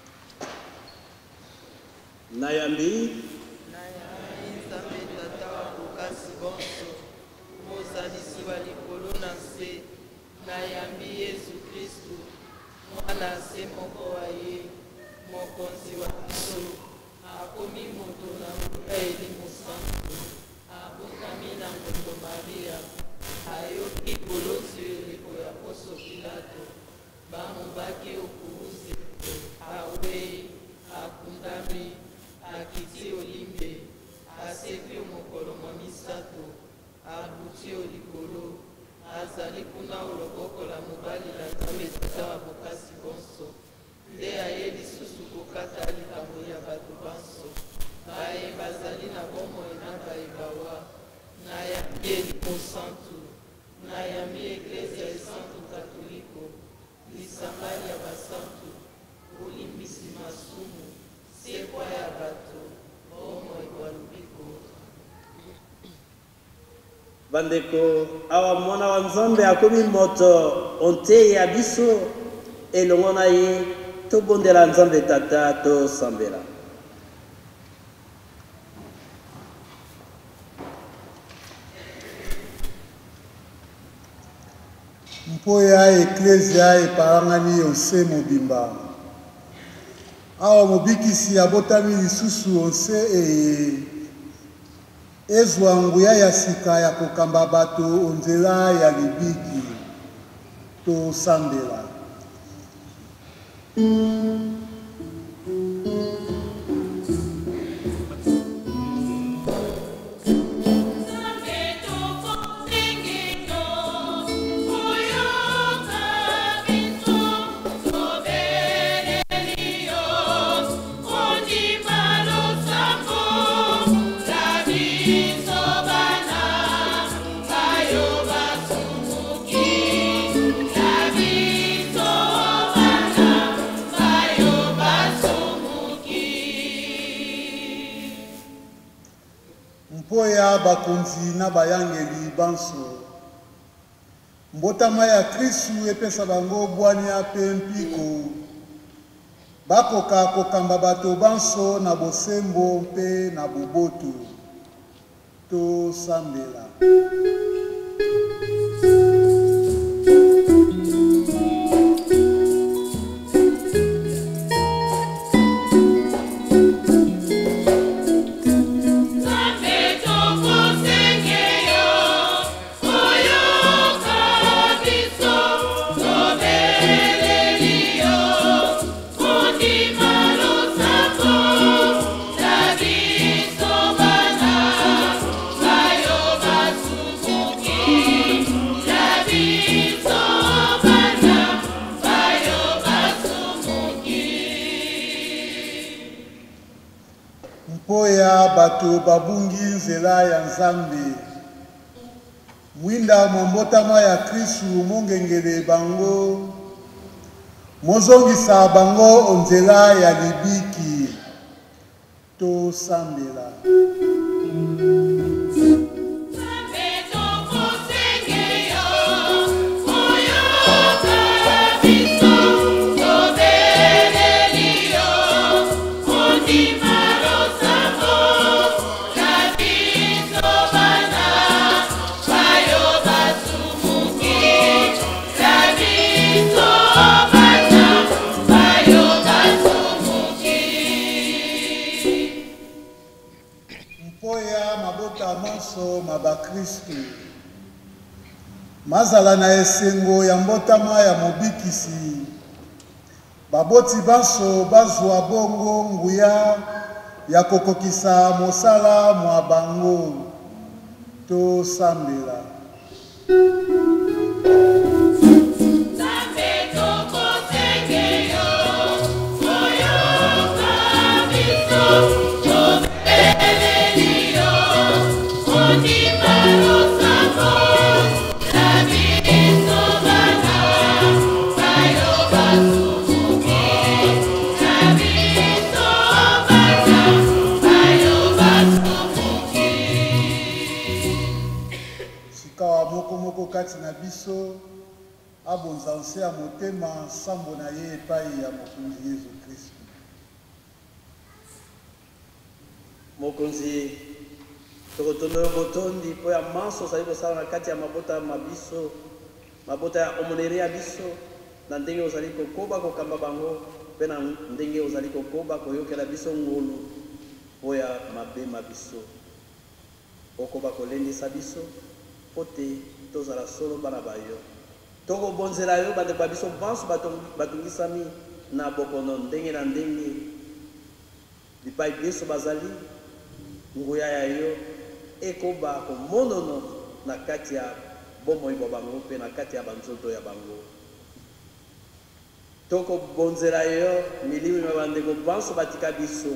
nayambi nzambe tata wa bokasi bonso mozalisi wa likolo na nse nayambi Yesu Kristu mwana se moko wa ye mokonzi wa biso akomi moto na nguya eli mosantu abotami na moto Maria ayoki kolosi eleko ya poso Pilato bamobaki okuuzi awei akundami akiti olimbe asekwi mokolo mwa misato abuti olikolo azali kuna oloboko la mobali la Nzambe tata wa bokasi bonso nde aye lisusu kokata likambo ya bato banso baye bazali na bomoi na bayebawa nayambi eliko santu nayambi eklezia esantu katoliko lisangani ya basantu olimbisi masumu sekwa ya bato bomoi bwa lobiko bandeko awa mwana wa Nzambe akomi moto onte ya biso elongo na ye tobondela Nzambe tata tosambela mpo ya eklezia eparangani onse mobimba awa mobikisi abotami lisusu onse ezwa nguya ya sika ya kokamba bato onzela ya libiki tosambela ya bakonzi na bayangeli banso mbotama ya Kristu epesa bango bwania pe mpiko bakoka kokamba bato banso na bosembo mpe na boboto tosambela Nzambe tokosenge yo bato babungi nzela ya Nzambe. Mwinda mwambotama ya Kristu mongengele bango. Mozongisa bango onzela ya libiki. To sambela. Maba Kristu mazala na esengo ya mbotama ya mobikisi baboti banso bazwa bongo nguya ya kokokisa mosala mwa bango to sambela. Kati na biso abonza nse ya motema sambo na ye epai ya mokonzi Yesu Kristu. Mokonzi tokotondo botondi po ya manso ozali kosala na kati ya mabota mabiso mabota ya omonere ya biso na ndenge ozali kokoba kokamba bango mpe na ndenge ozali kokoba koyokela biso ngolu po ya mabe mabiso okoba kolendisa biso po te tozala solo bana bayo tokobonzela yo bandeko babiso banso batungisami na bokono ndenge na ndenge bipai biso bazali nguya ya yo ekoba komonono na kati ya bomoi bwa bango mpe na kati ya banzoto ya bango tokobonzela yo milimo ya bandeko banso batika biso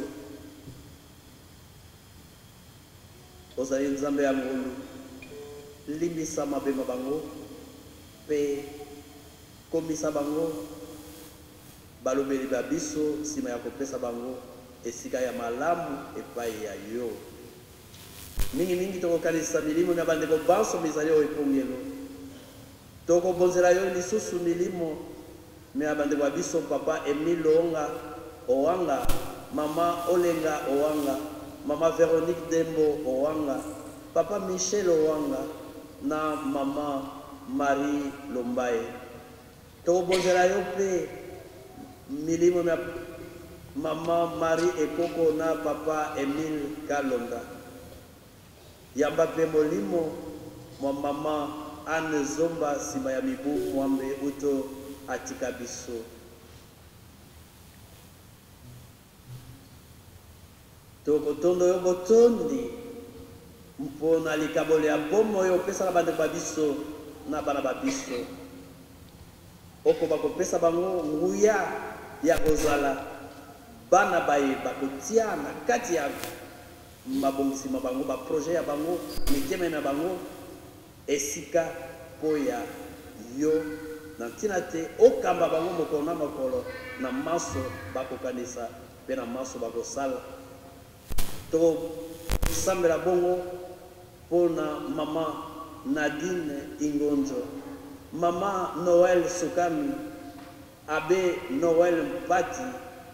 ozali Nzambe ya ngolu limbisa mabema bango pe komisa bango balobeli ba biso nsima ya kopesa bango esika ya malamu epai ya yo mingi tokokanisa milimo na bandeko banso mizali oyo epongelo tokobonzela yo lisusu milimo me ya bandeko biso papa Emile Owanga mama Olenga Owanga mama Véronique Dembo Owanga papa Michel Owanga na mama Marie Lombaye tokobonzela yo mpe milimo na mama Marie Ekoko na papa Emile Kalonda yamba mpe molimo mwa mama Anne Zomba nsima ya mibu mwambe uto atika biso tokotondo yo botondi mpona likabolo ya bomo oyo opesaka bandeko babiso na bana babiso okoba kopesa bango nguya ya kozala bana baye bakotia na kati ya mabongisima bango baprojet ya bango mitema na bango esika po ya yo na ntina te okamba bango mokolo na mokolo na maso bakokanisa mpe na maso bakosala to sambela bongo pona mama Nadine Ingonjo mama Noël Sukami abe Noël Mpati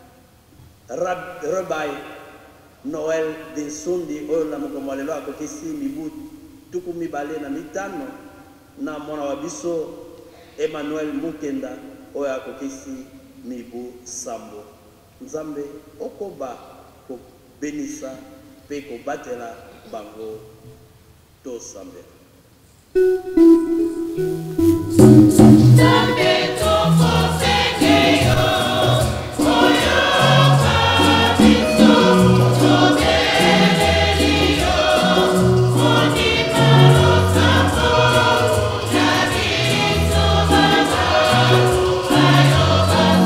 Rabai Noël Dinsundi oyo na mokomo lelo akokisi mibu tuku mibale na mitano na mwana wa biso Emmanuel Mukenda oyo akokisi mibu sambo Nzambe okoba kobenisa pe kobatela bango to sambe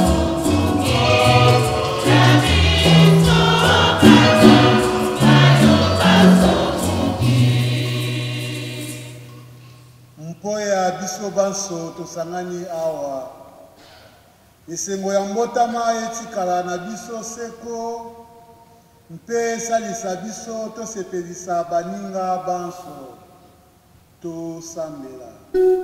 Bye. banso tosangani awa. Esengo ya mbotama etikala na biso seko mpe salisa biso tosepelisa baninga banso tosambela.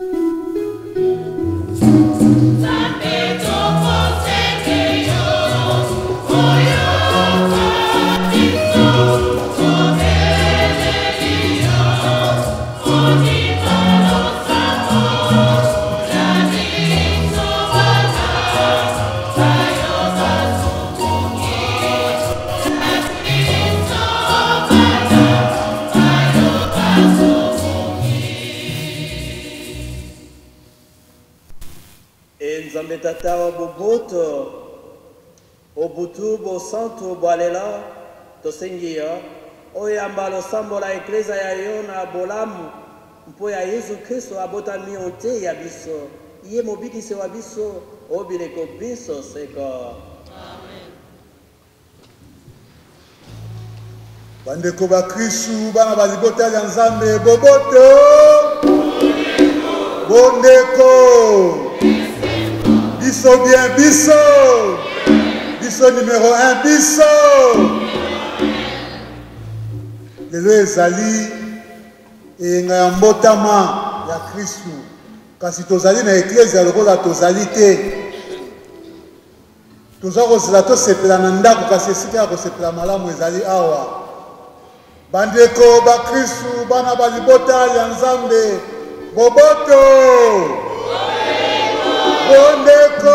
Nzambe tata wa boboto obutu bo santo bwalela tosengia oyamba losambo la eklezia ya yo na bolamu mpo ya Yesu Kristo abotami ote ya biso iye mobikisi wa biso obileko biso seko. Amen. Bandeko ba Kristu bana balibota ya Nzambe boboto bondeko biso bien biso biso numéro 1 biso lelo ezali eyenga ya mbotama ya Kristu kasi tozali na eklezia lokola tozali te toza kozela tosepela na ndako kasi esika ya kosepela malamu ezali awa. Bandeko ba Kristu bana balibota ya Nzambe boboto bondeko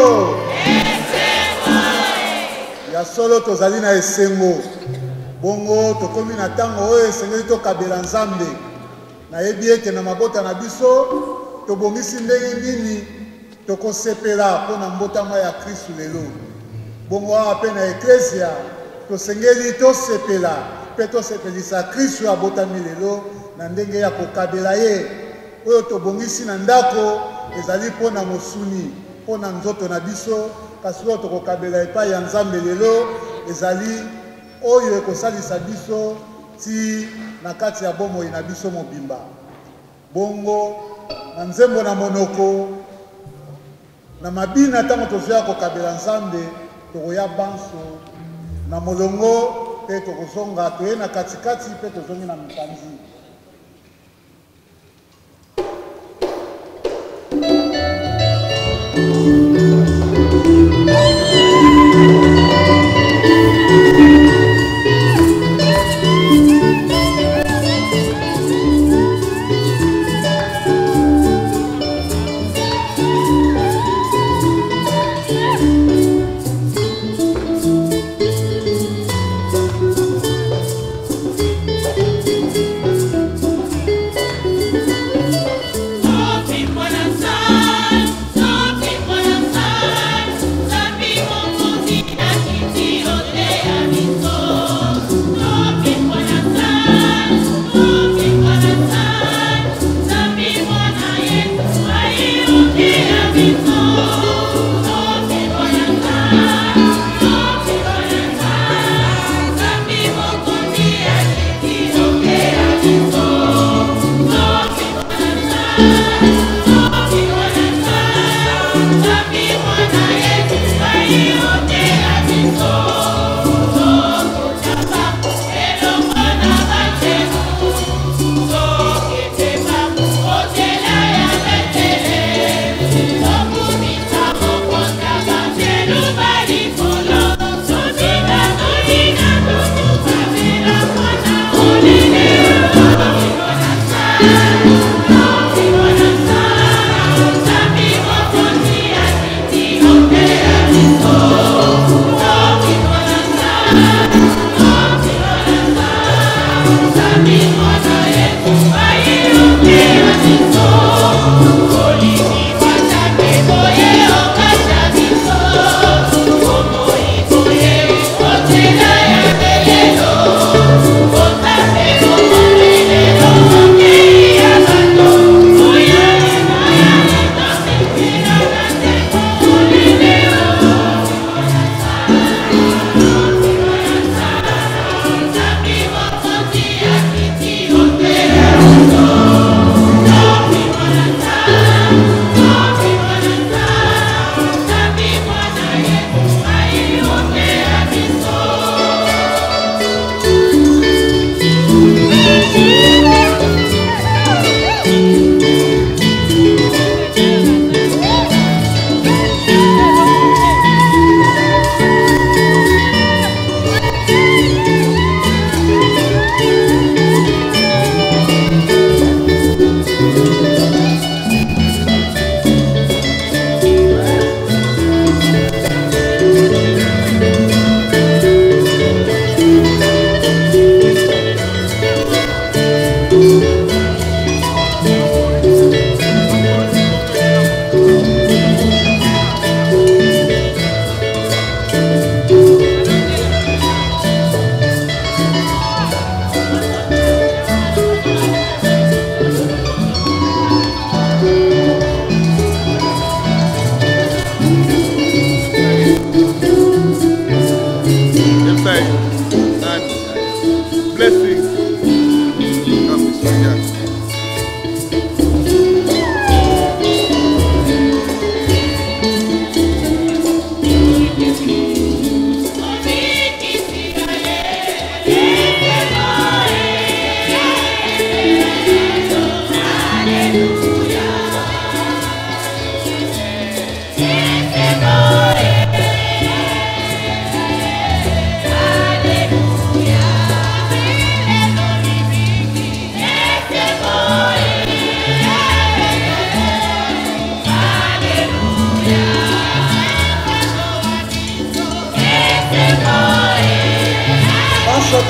ya solo tozali na esengo bongo tokomi na ntango oyo esengeli tokabela Nzambe nayebi ete na mabota na biso tobongisi ndenge nini tokosepela mpo na mbotama ya Kristu lelo bongo awa mpe na eklezia tosengeli tosepela mpe tosepelisa Kristu abotami lelo na ndenge ya kokabela ye oyo tobongisi na ndako ezali mpo na mosuni mpo na nzoto na biso kasi oyo tokokabela epai ya Nzambe lelo ezali oyo ekosalisa biso ti na kati ya bomoi na biso mobimba bongo na nzembo na monoko na mabina ntango tozoya kokabela Nzambe tokoya banso na molongo mpe tokozonga toye na katikati mpe tozongi na mipanzi.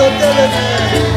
toteleme.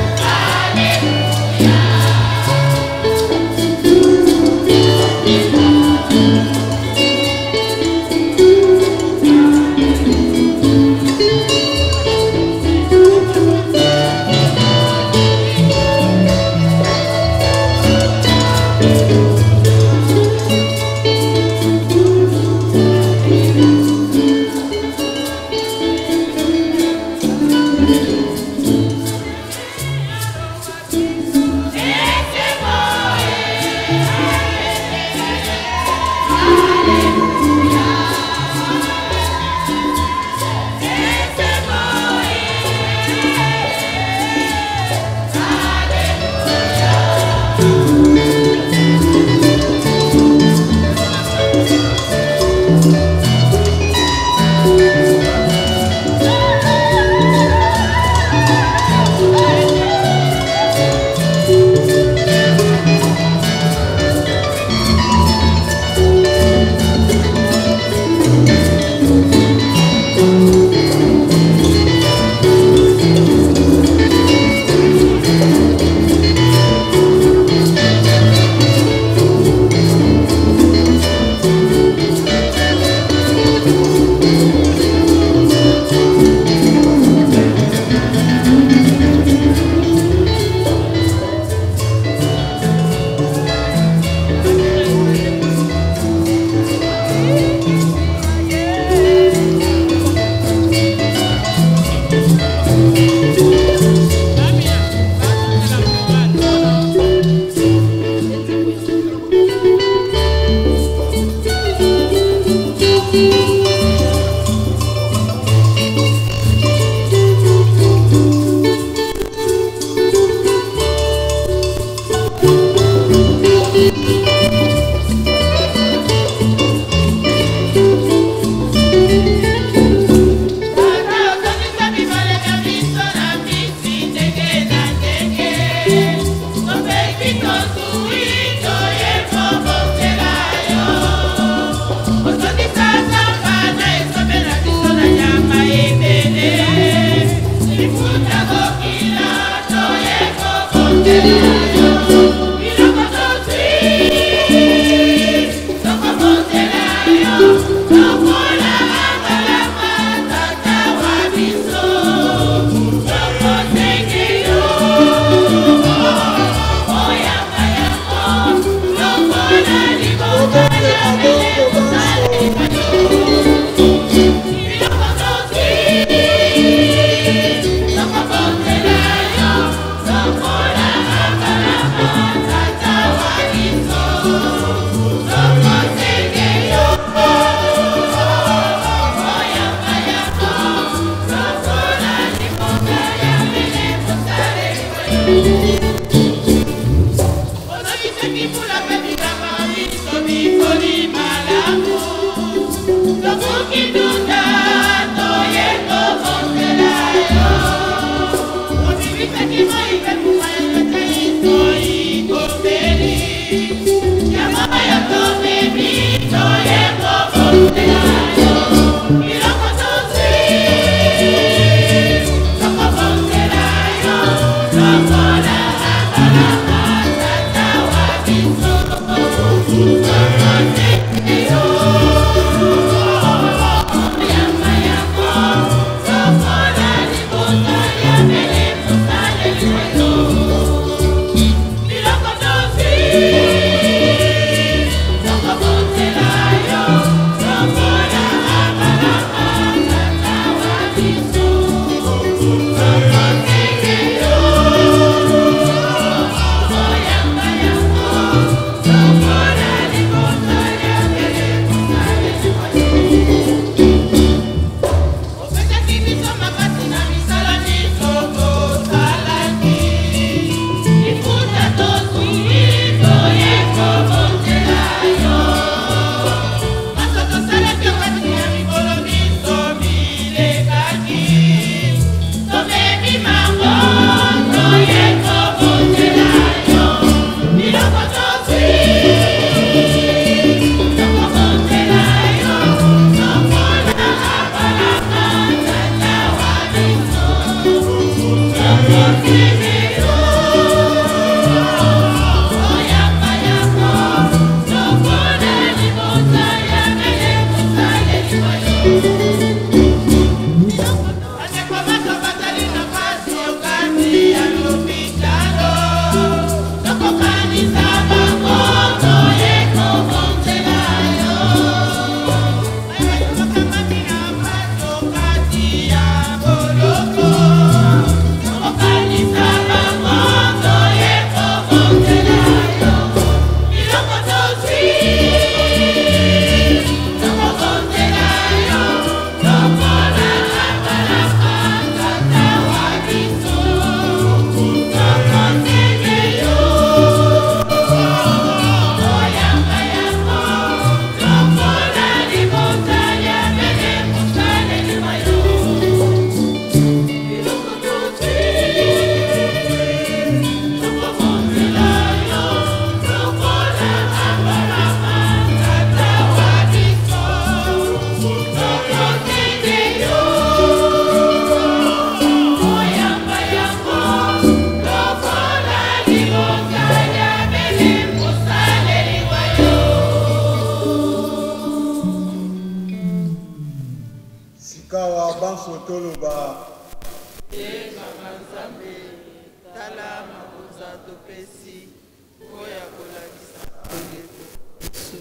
banso toloba enganga nzambe tala makosa topesi oya kolakisa ndeko biso.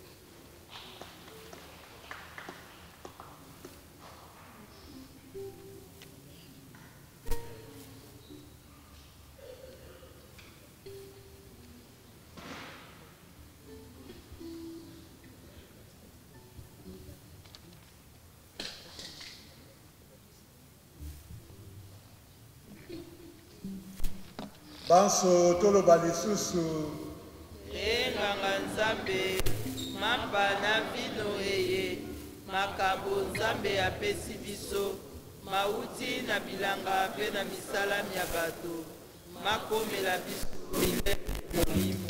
banso toloba lisusu enganga nzambe mamba na vino eye makambo nzambe apesi biso mauti na bilanga mpe na misalami ya bato makomela biso bilei molimo.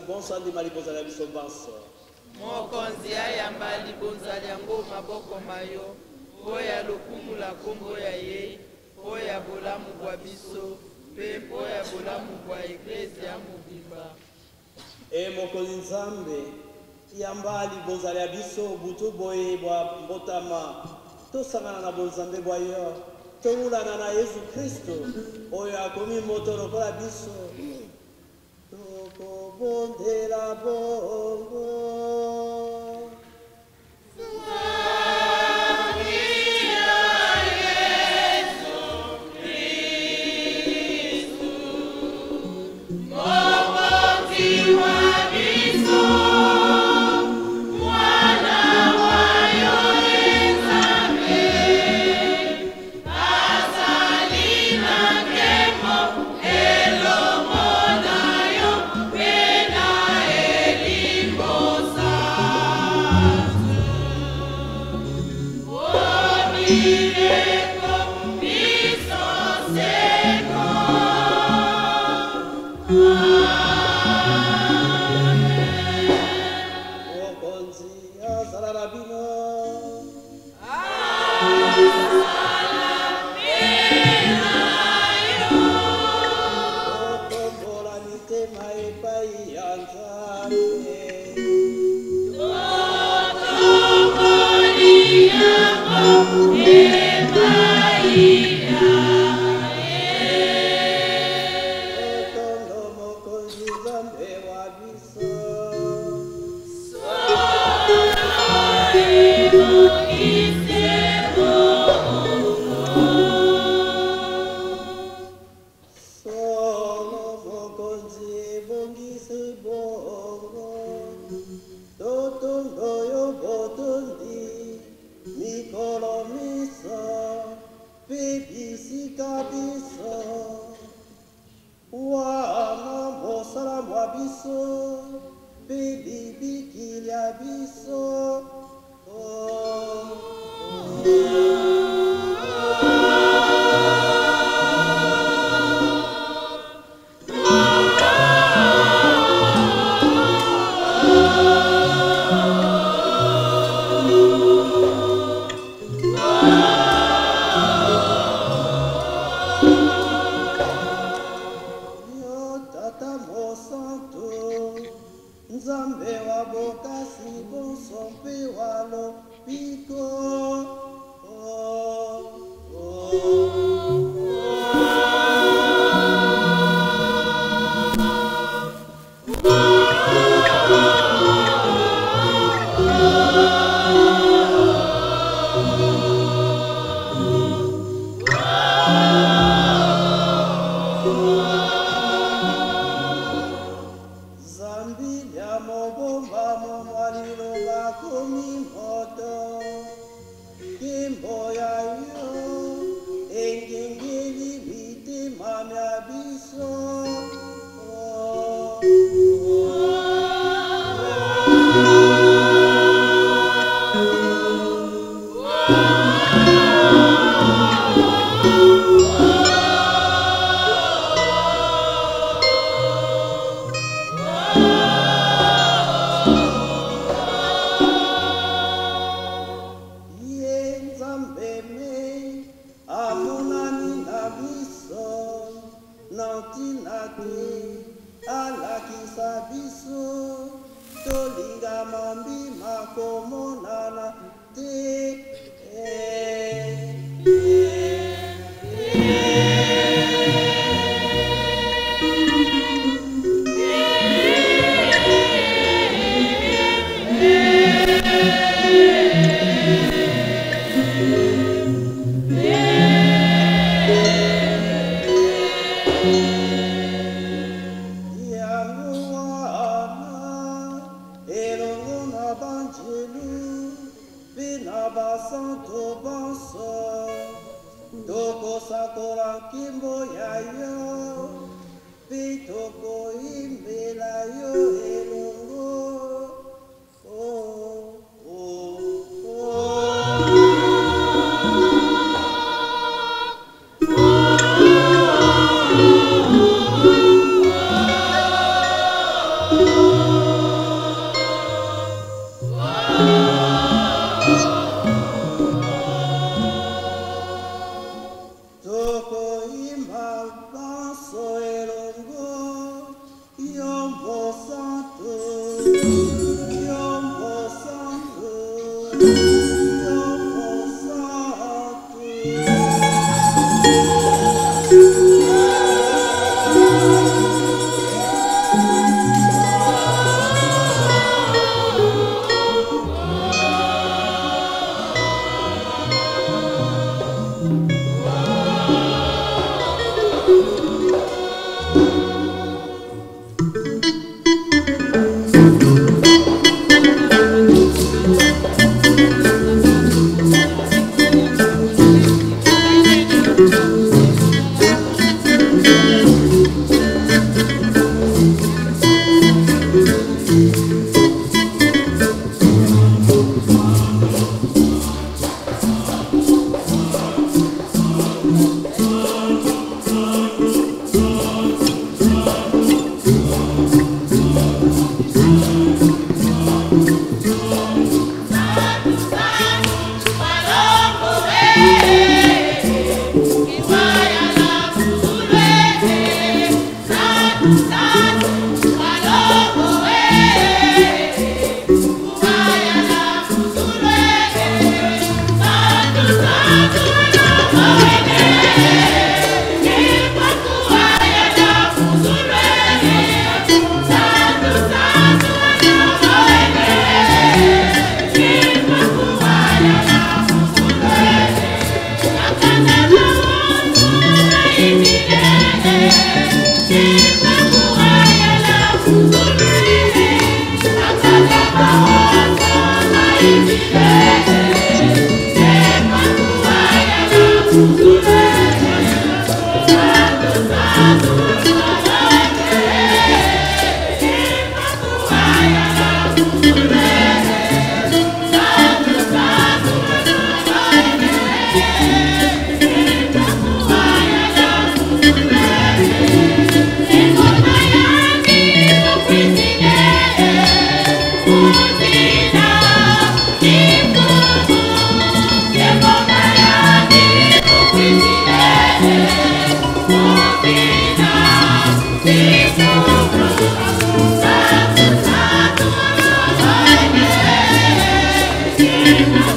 bonso andima libonzali ya biso banso mokonzi ayamba libonzali yango maboko mayo oya lokumu la kombo ya ye oya bolamu bwa biso mpe oya bolamu bwa eklezia mobimba e mokonzi nzambe yamba libonzali ya biso butu boye bwa mbotama tosangana na bonzambe bwa yo tongulana na yesu kristo oyo akomi moto lokola biso tokobondela bongo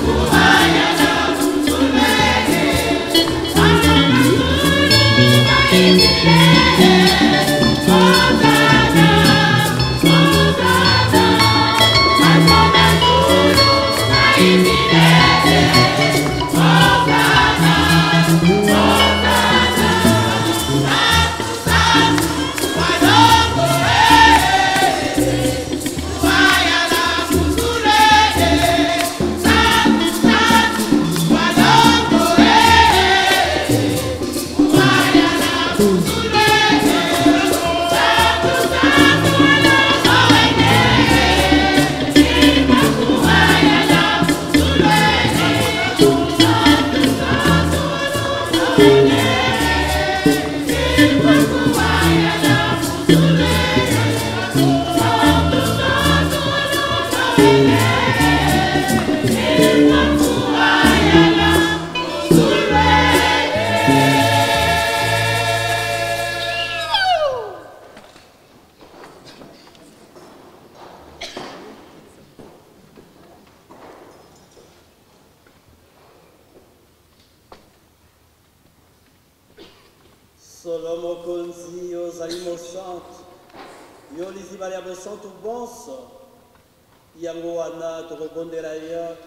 Solo mokonzi ozali mosantu yo liziba lya bosantu bonso yango wana tokokondela yo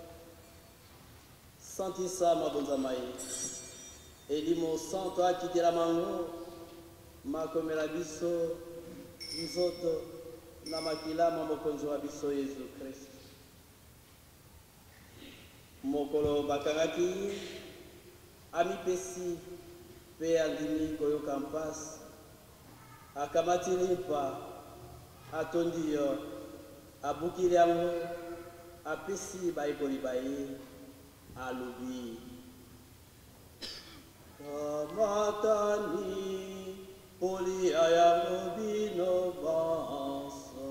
santisa mabonzama ye eli mosantu akitela mango makomela biso nzoto na makilama mokonzi wa biso yesu kristu mokolo bakangaki amipesi mpe andimi koyoka mpasi akamati limpa atondi yo abukili yango apesi bayekoli baye alobi kamatani kolia yango bino banso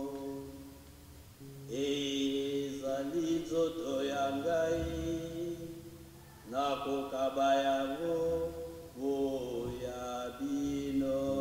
ezali nzoto ya ngai nakokaba yango boya bino.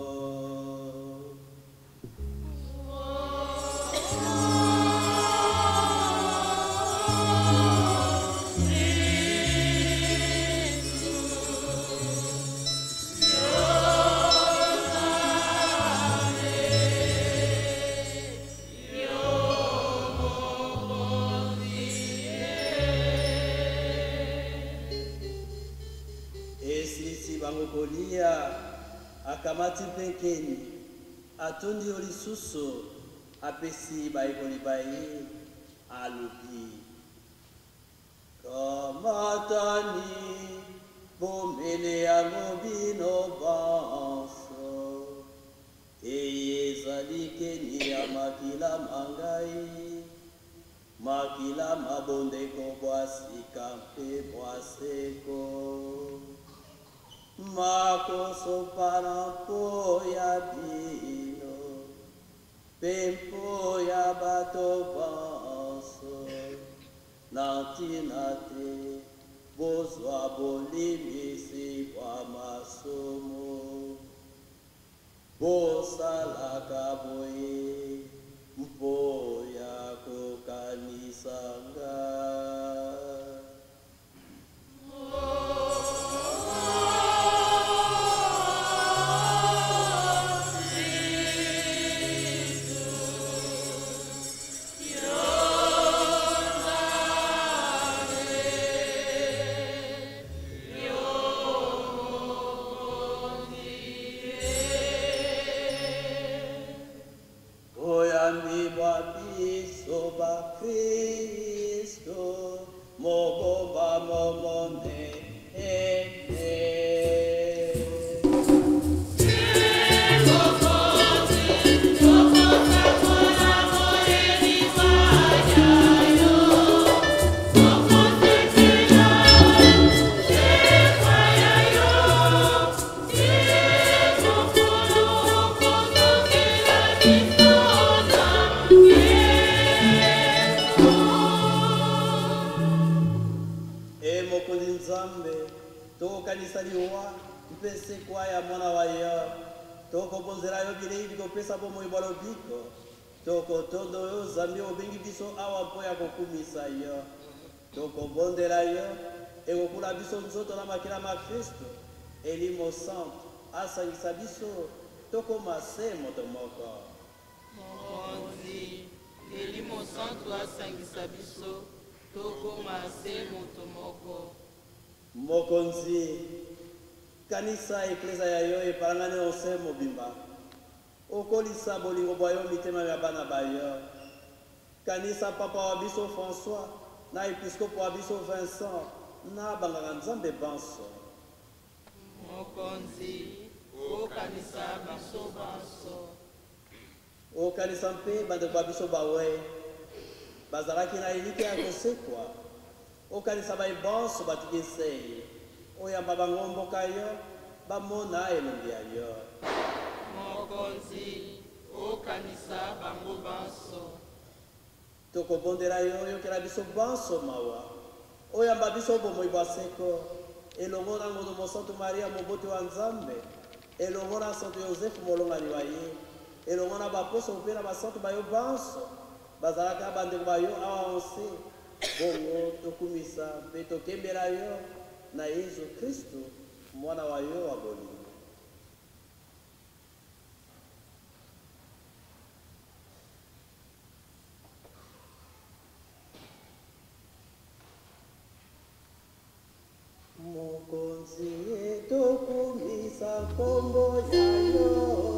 Kolia akamati penkeni atondi olisusu apesi bayekoli baye alobi kamatani bomele yango bino banso eyezali keni ya makila mangai makila mabondeko bwasika mpe bwaseko makoso para mpo ya bino mpe mpo ya bato banso na ntina te bozwa bolimbisi bwa masomo bosalaka boye mpo ya kokanisanga. tokobondela yo ekokula biso nzoto na makila ma Kristo elimo santo asangisa biso tokoma se moto moko. Mokonzi, elimo santo asangisa biso tokoma se moto moko. Mokonzi, kanisa eklezia ya yo epalangane onse mobimba okolisa bolingo bwa yo mitema ya bana bayo. Kanisa papa wa biso François na episkopo wa biso Vincent na banganga nzambe banso. Mokonzi, okanisa biso banso. Okanisa mpe bandeko ba biso bawe bazalaki na elike ya kosekwa. Okanisa baye banso batikisei oyamba bango mboka yo bamona elongi ya yo. Mokonzi, okanisa bango banso. Tokobondela yo yokela biso banso mawa oyamba biso bomoi bwa seko elongo na ngono mosantu Maria mobote wa Nzambe elongo na santo Yosefu molongani wa ye elongo na bapostolo mpe na basantu bayo banso bazalaka bandeko bayo awa onse bongo tokumisa mpe tokembela yo na Yesu Kristu mwana wa yo wa bolingo. Mokonzi tokumisa kombo ya yo.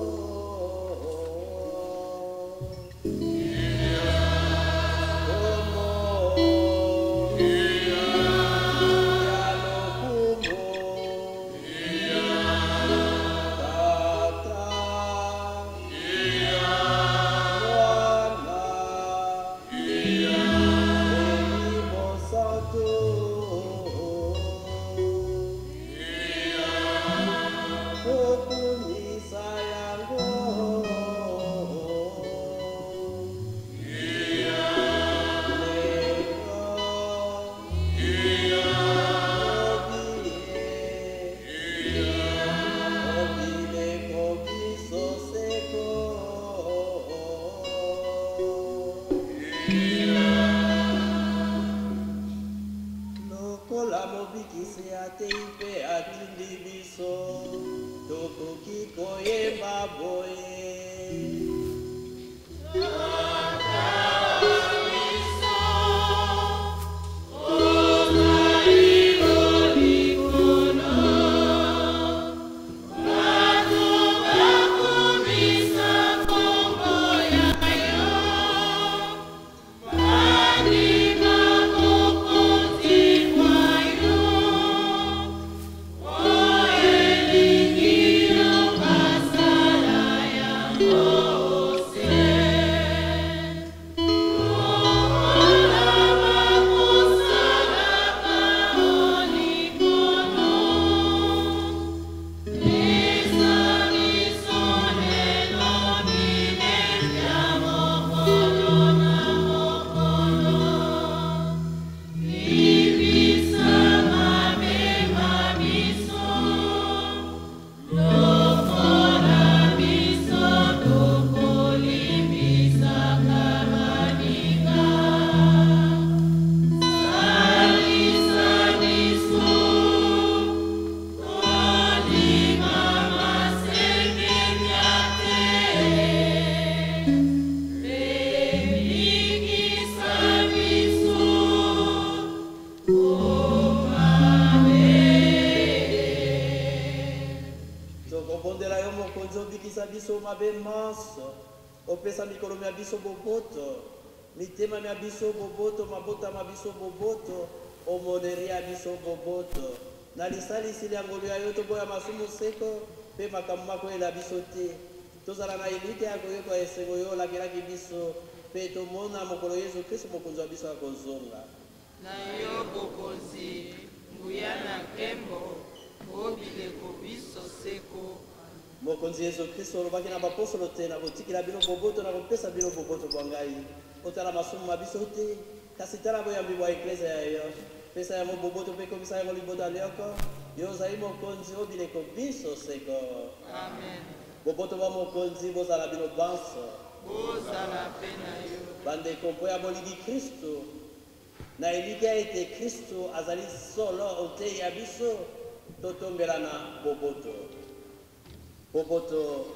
Opesa mikolo mia biso boboto mitema mia biso boboto mabota ma biso boboto omoneria biso boboto na lisalisi lya ngolu ya yo toboya masumu seko mpe makambo mako ela biso te tozala na elite ya koyoka esengo yo olakelaki biso mpe tomona mokolo Yesu Kristo mokonzi wa biso akozonga na yo bokonzi nguya na nkembo obileko biso seko. Mokonzi Yesu Kristo olobaki na bapostolo te na kotikila bino boboto na kopesa bino boboto kwa ngai otala masumu ma biso te kasi tala boyambi bwa eklezia ya yo pesa yango boboto mpe komisa yango libota lioko yo ozali mokonzi obileko biso seko. Amen. Boboto bwa mokonzi bozala bino banso bozala mpe na yo bandeko mpo ya bolingi Kristo na elika ete Kristo azali solo ote ya biso totombela na boboto. Boboto.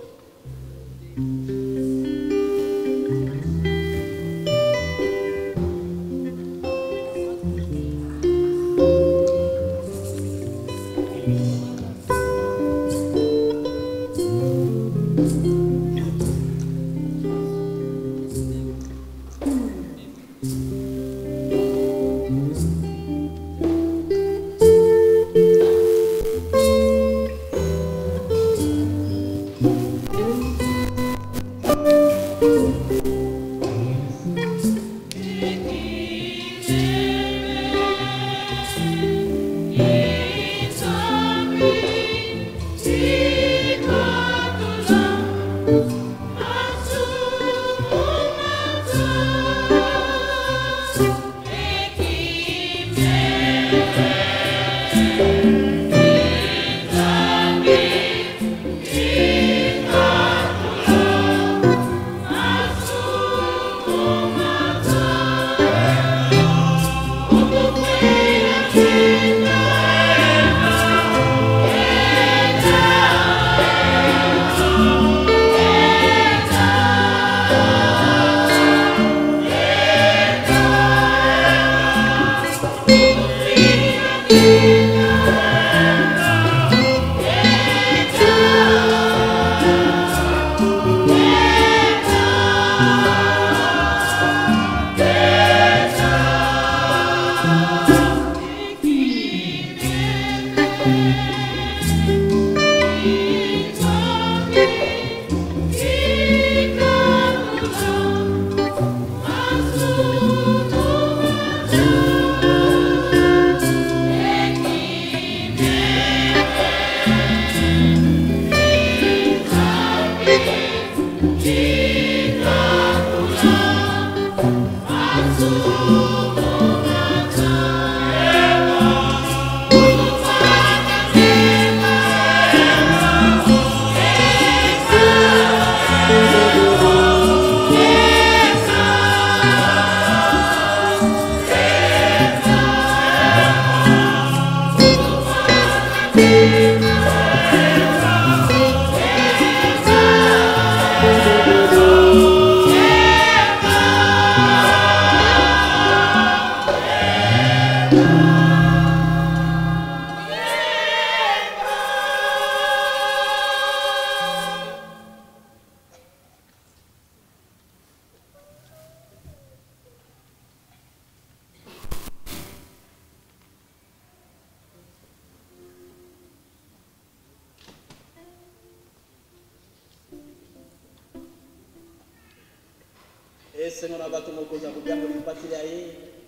Sengona bato mokoza kubyambo lipatili aye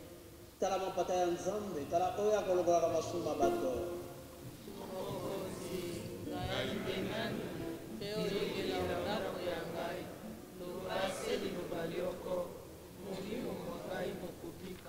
tala mapata ya nzambe tala oya kologola kama suma bato Mokozi ngai ndenani mpe oyokela ondako ya ngai lobase liloba lioko molimo mwa ngai mokobika.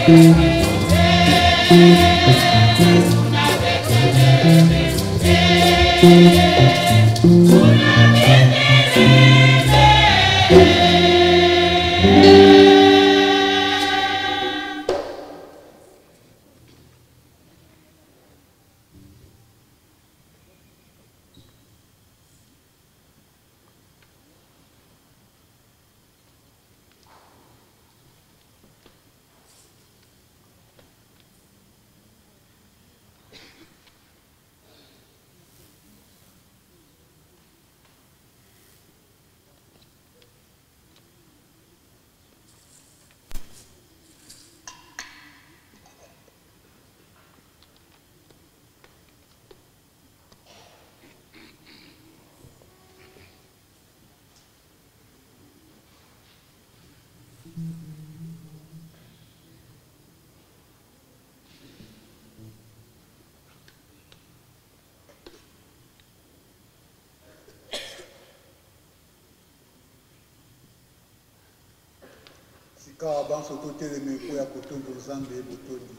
Sika banso toteleme po ya kotondo Nzambe botondi.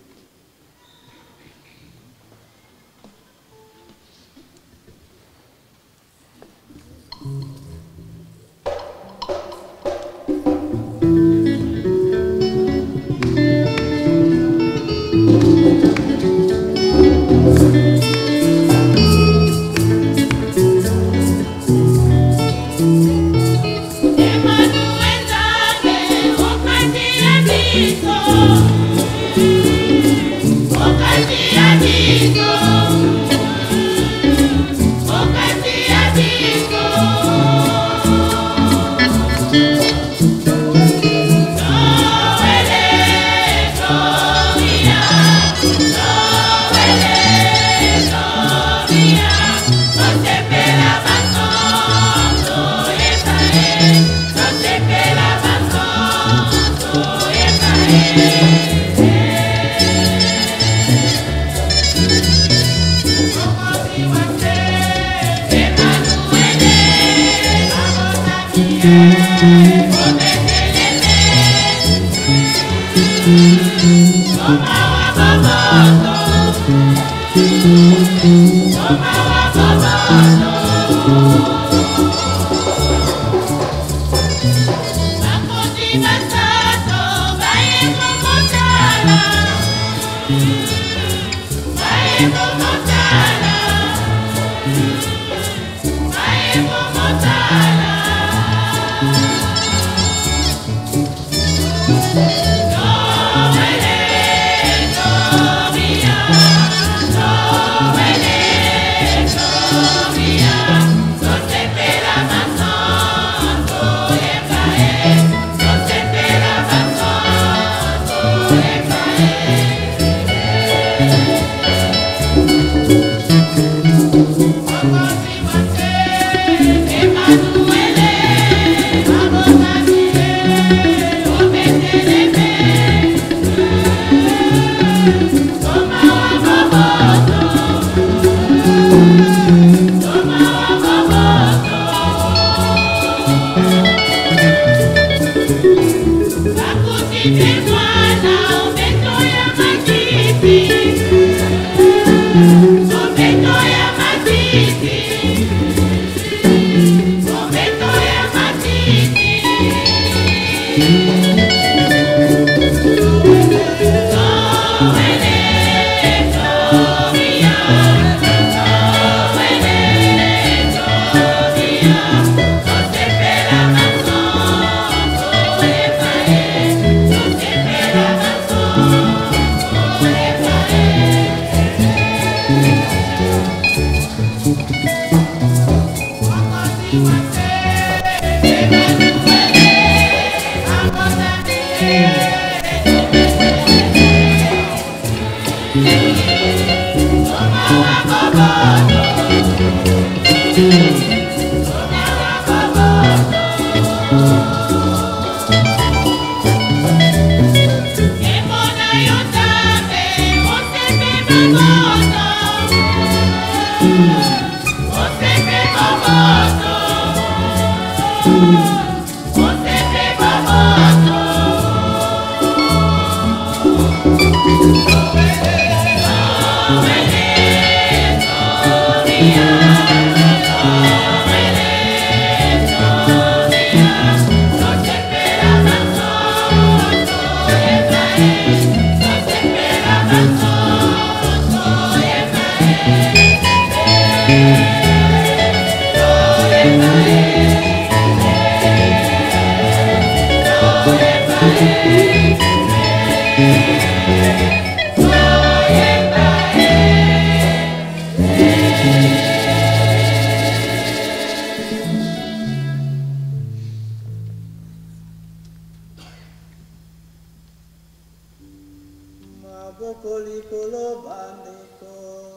Maboko likolo bandeko,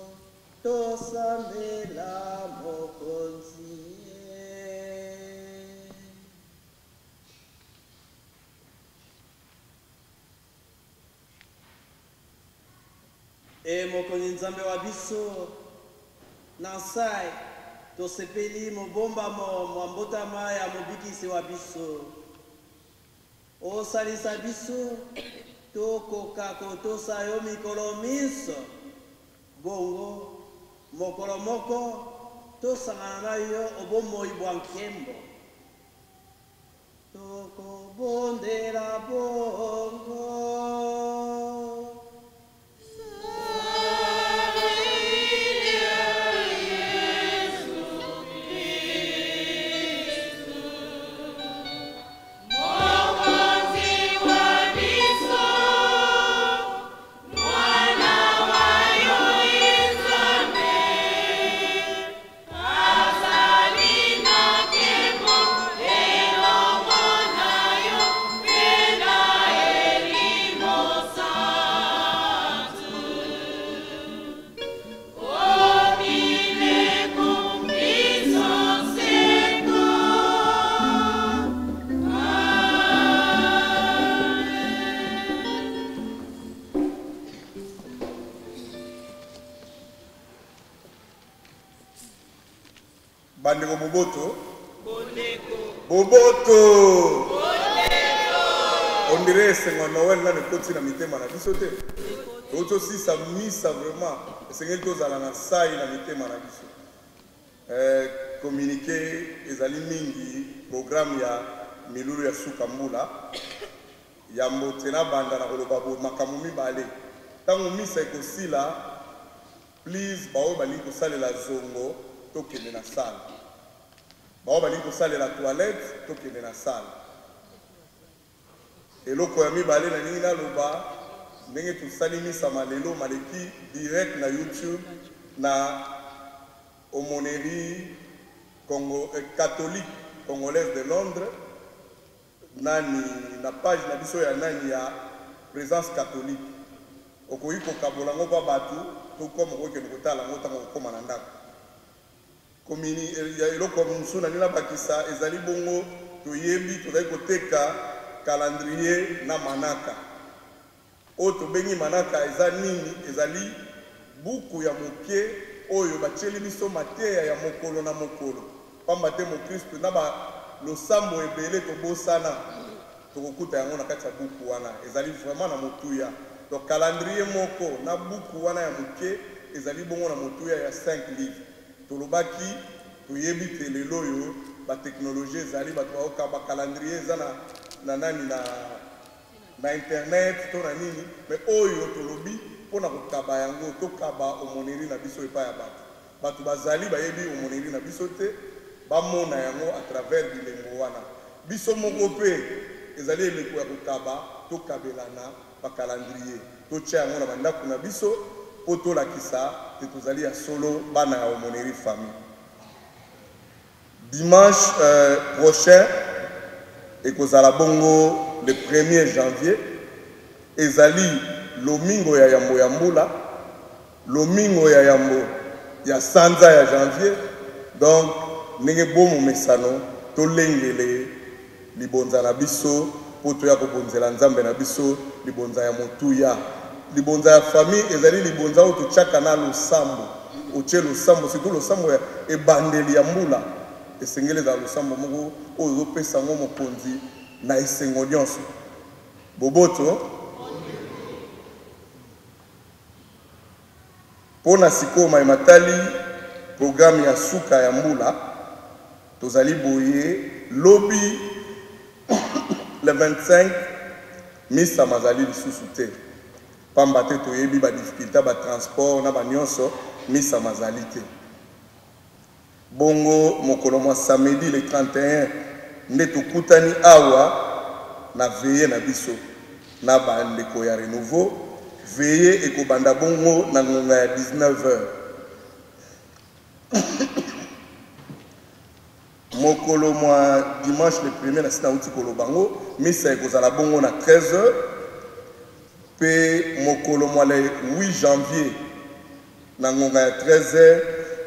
tosambela mokonzi. E mokonzi nzambe wa biso, nansai, tosepeli mobombamo mwambotama ya mobikisi wa biso. Osalisa biso, tokoka kotosa yo mikolo miso, bongo mokolo moko tosangana na yo obomoi bwa nkembo. Tokobondela bongo. Bandeko Boboto. Boboto. On dirait que c'est Noël là ne continue à miter ma biso te. Auto si ça misa vraiment. C'est quelque chose à la salle na miter ma biso. Communiquer ezali mingi programme ya milulu ya sukambula. Ya mbotena banda na koloba bo makamu mibale. Tango misa ekosila please bawo bali ko salela zongo tokende na salle. Bawo bali ko salela toilette tokende na salle. Eloko ya mibale na nini naloba ndenge tosalimisa malelo maleki direct na YouTube na Aumônerie catholique congolaise de Londres nani na page na biso ya nani ya présence catholique okoyi kokabola ngo ba batu to comme okende kotala ngo tango koma na ndako komini ya eloko musuna nila bakisa ezali bongo toyebi tozali koteka calendrier na manaka oto bengi manaka eza nini ezali buku ya mokie oyo batieli biso mateya ya mokolo na mokolo pamba te mokristo na ba losambo ebele tobosana tokokuta yango na kati ya buku wana ezali vraiment na motuya to calendrier moko na buku wana ya mokie ezali bongo na motuya ya 5 livres tolobaki toyebi te lelo oyo ba technologie ezali bato baoka ba calendrier eza na nani na internet to na nini mais oyo tolobi pona kokaba yango tokaba Aumônerie na biso epa ya bato bazali bayebi Aumônerie na biso te bamona yango à travers bilembo wana biso moko pe ezali eleko ya kokaba tokabelana ba calendrier totia yango na bandako na biso po tolakisa te tozali ya solo bana ya Aumônerie famille. Dimanche prochain ekozala bongo le 1er janvier ezali lomingo ya yambo ya mbula lomingo ya yambo ya sanza ya janvier donc ndenge bomo mesano tolengele libonza na biso po toya kobonzela nzambe na biso libonza ya motuya libonza ya famille ezali libonza oyo totiaka na losambo otie losambo surtout losambo ya ebandeli ya mbula esengeli ezala losambo moko oyo ezopesa ngo mokonzi na esengo nyonso boboto pona siko matali programme ya suka ya mbula tozali boye lobi le 25 misa mazali lisusu te pamba te toyebi ba difficulté ba transport na ba nyonso misa mazali te bongo mokolo mwa samedi le 31 nde tokutani awa na veillé na biso na bandeko ya renouveau veillé ekobanda bongo na ngonga ya 19h. Mokolo mwa dimanche le premier na sina uti kolobango misa ekozala bongo na 13h. Pe mokolo mwa le 8 janvier na ngonga ya 13h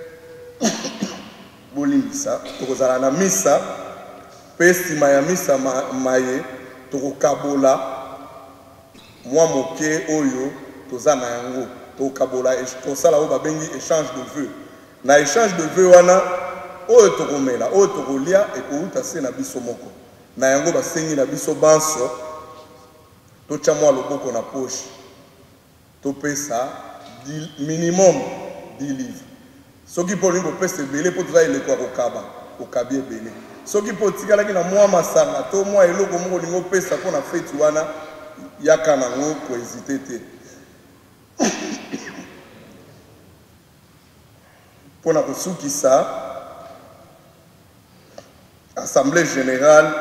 bolimbisa tokozala na misa pe sima ya misa maye tokokabola mwa moke oyo toza na yango tokokabola tosala oyo babengi échange de vœux. Na échange de vœux wana oyo tokomela oyo tokolia ekouta se na biso moko na yango basengi na biso banso totia mwa loboko na poche topesa minimum 10 livres. Soki po lingo pesa ebele po toza eleko ya kokaba okabi ebele. Soki po tikalaki na mwa masanga to mwa eloko moko lingo pesa po na feti wana yaka nango kohésite te. Pour na kosukisa assemblée générale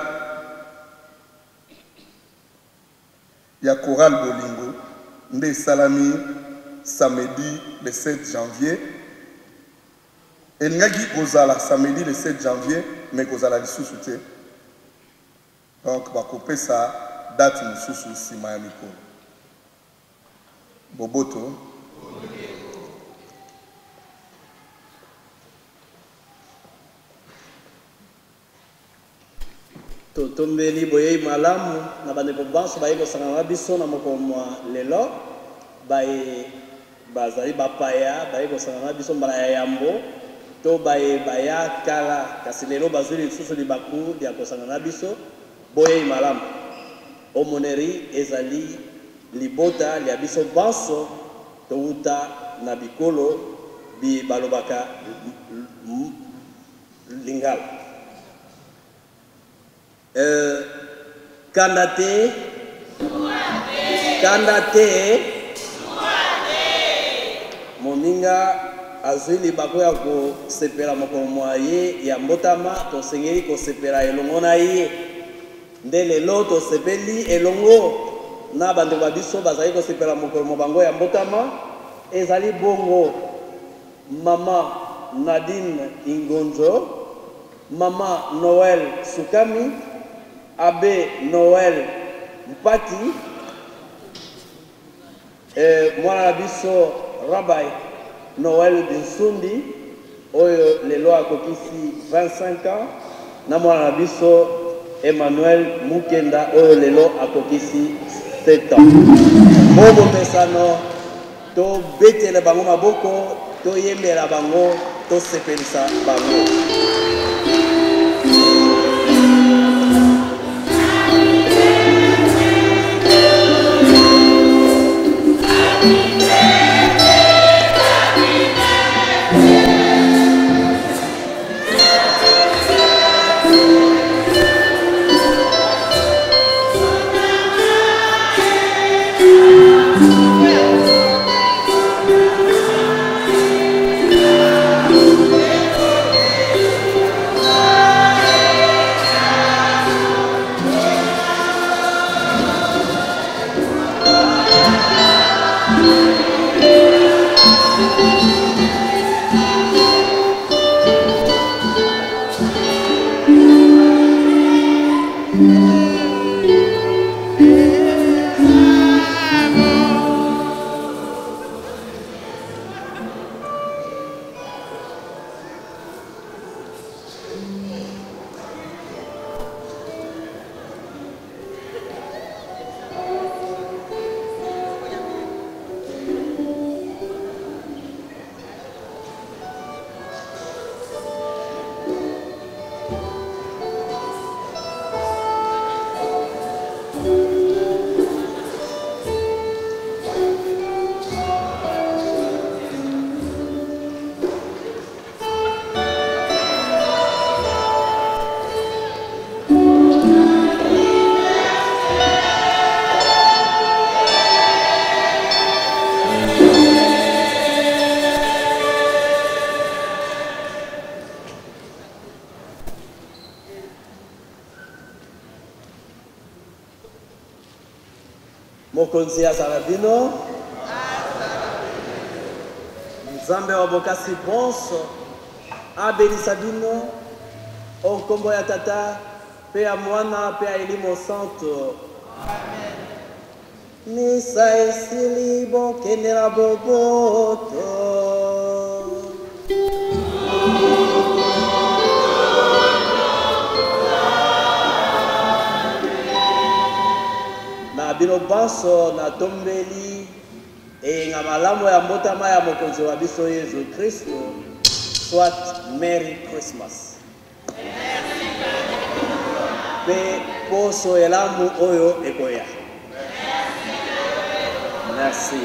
ya Chorale Bolingo nde salami samedi le 7 janvier. Elingaki kozala samedi le 7 janvier mais kozala lisusu te. Donc bakopesa date mosusu nsima ya mikolo. Boboto totombeli boyei malamu na bandeko banso baye kosangana biso na mokolo mwa lelo baye bazali bapaya baye kosangana biso mbala ya yambo to baye baya kala kasi lelo bazwi lisusu libaku ya kosangana biso boyei malamu omoneri ezali libota lia biso banso touta na bikolo bi balobaka lingala. Kandate moninga azwi libako ya kosepela mokolo mwa ye ya mbotama tosengeli kosepela elongo na ye nde lelo tosepeli elongo na bandeko ba biso bazali kosepela mokolo mwa bango ya mbotama ezali bongo mama Nadine Ingonzo, mama Noël Sukami, abbé Noël Mpati, mwana biso Rabbi Noël Dinsundi, oyo lelo akokisi 25 ans, na mwana biso Emmanuel Mukenda, oyo lelo akokisi 7 ans. Bobo mesano, to betele bango maboko, to yembela bango, to sepelisa bango. mokonzi azala bino nzambe wa bokasi bonso abelisa bino onkombo ya tata pe ya mwana pe ya elimo santo. Misa esili bokendela boboto. Na bino banso na tombeli nga malamu ya mbotama ya mokonzi wa biso Yesu Kristo. Soit Merry Christmas. Pe poso elamu oyo ekoya. Merci.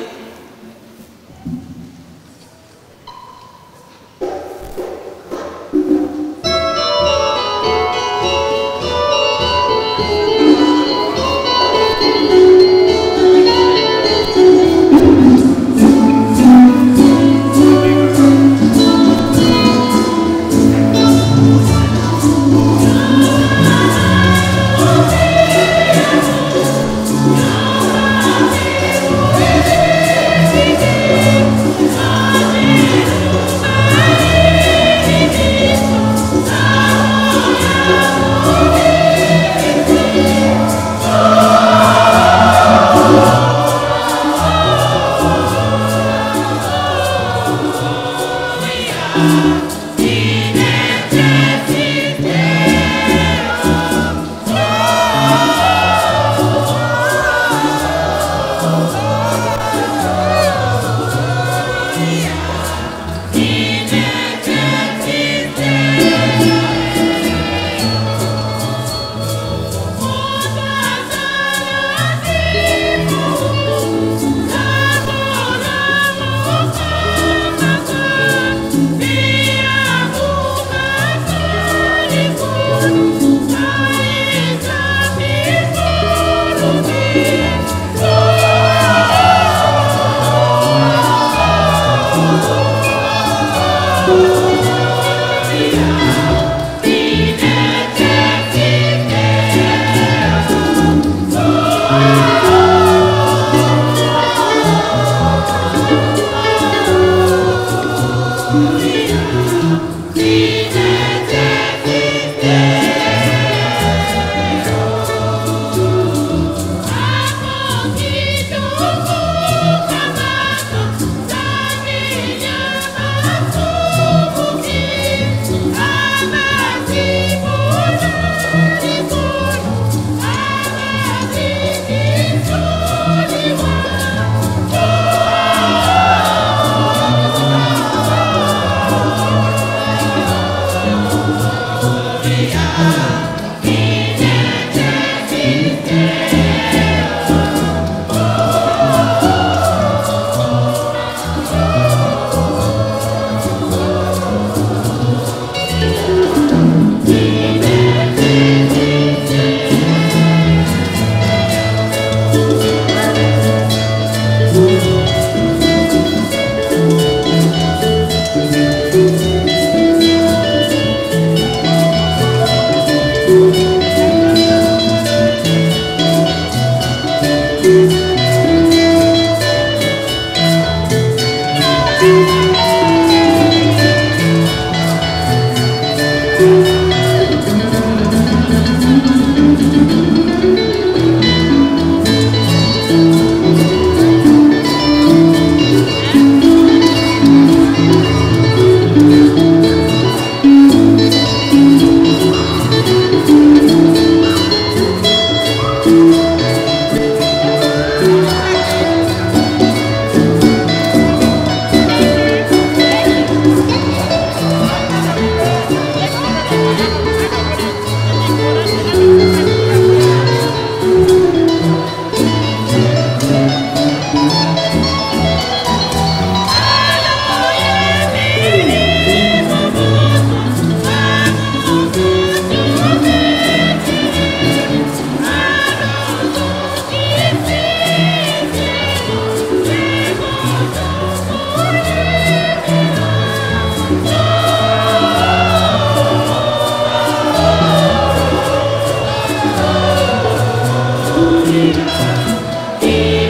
Amen.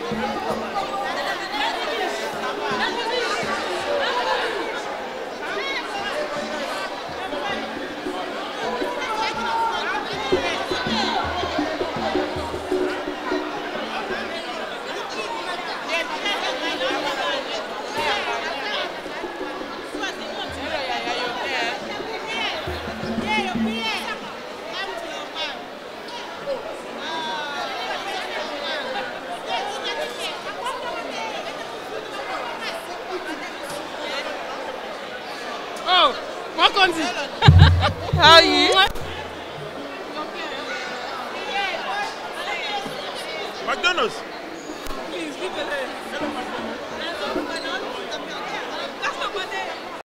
Oh, what country? How are you? McDonald's.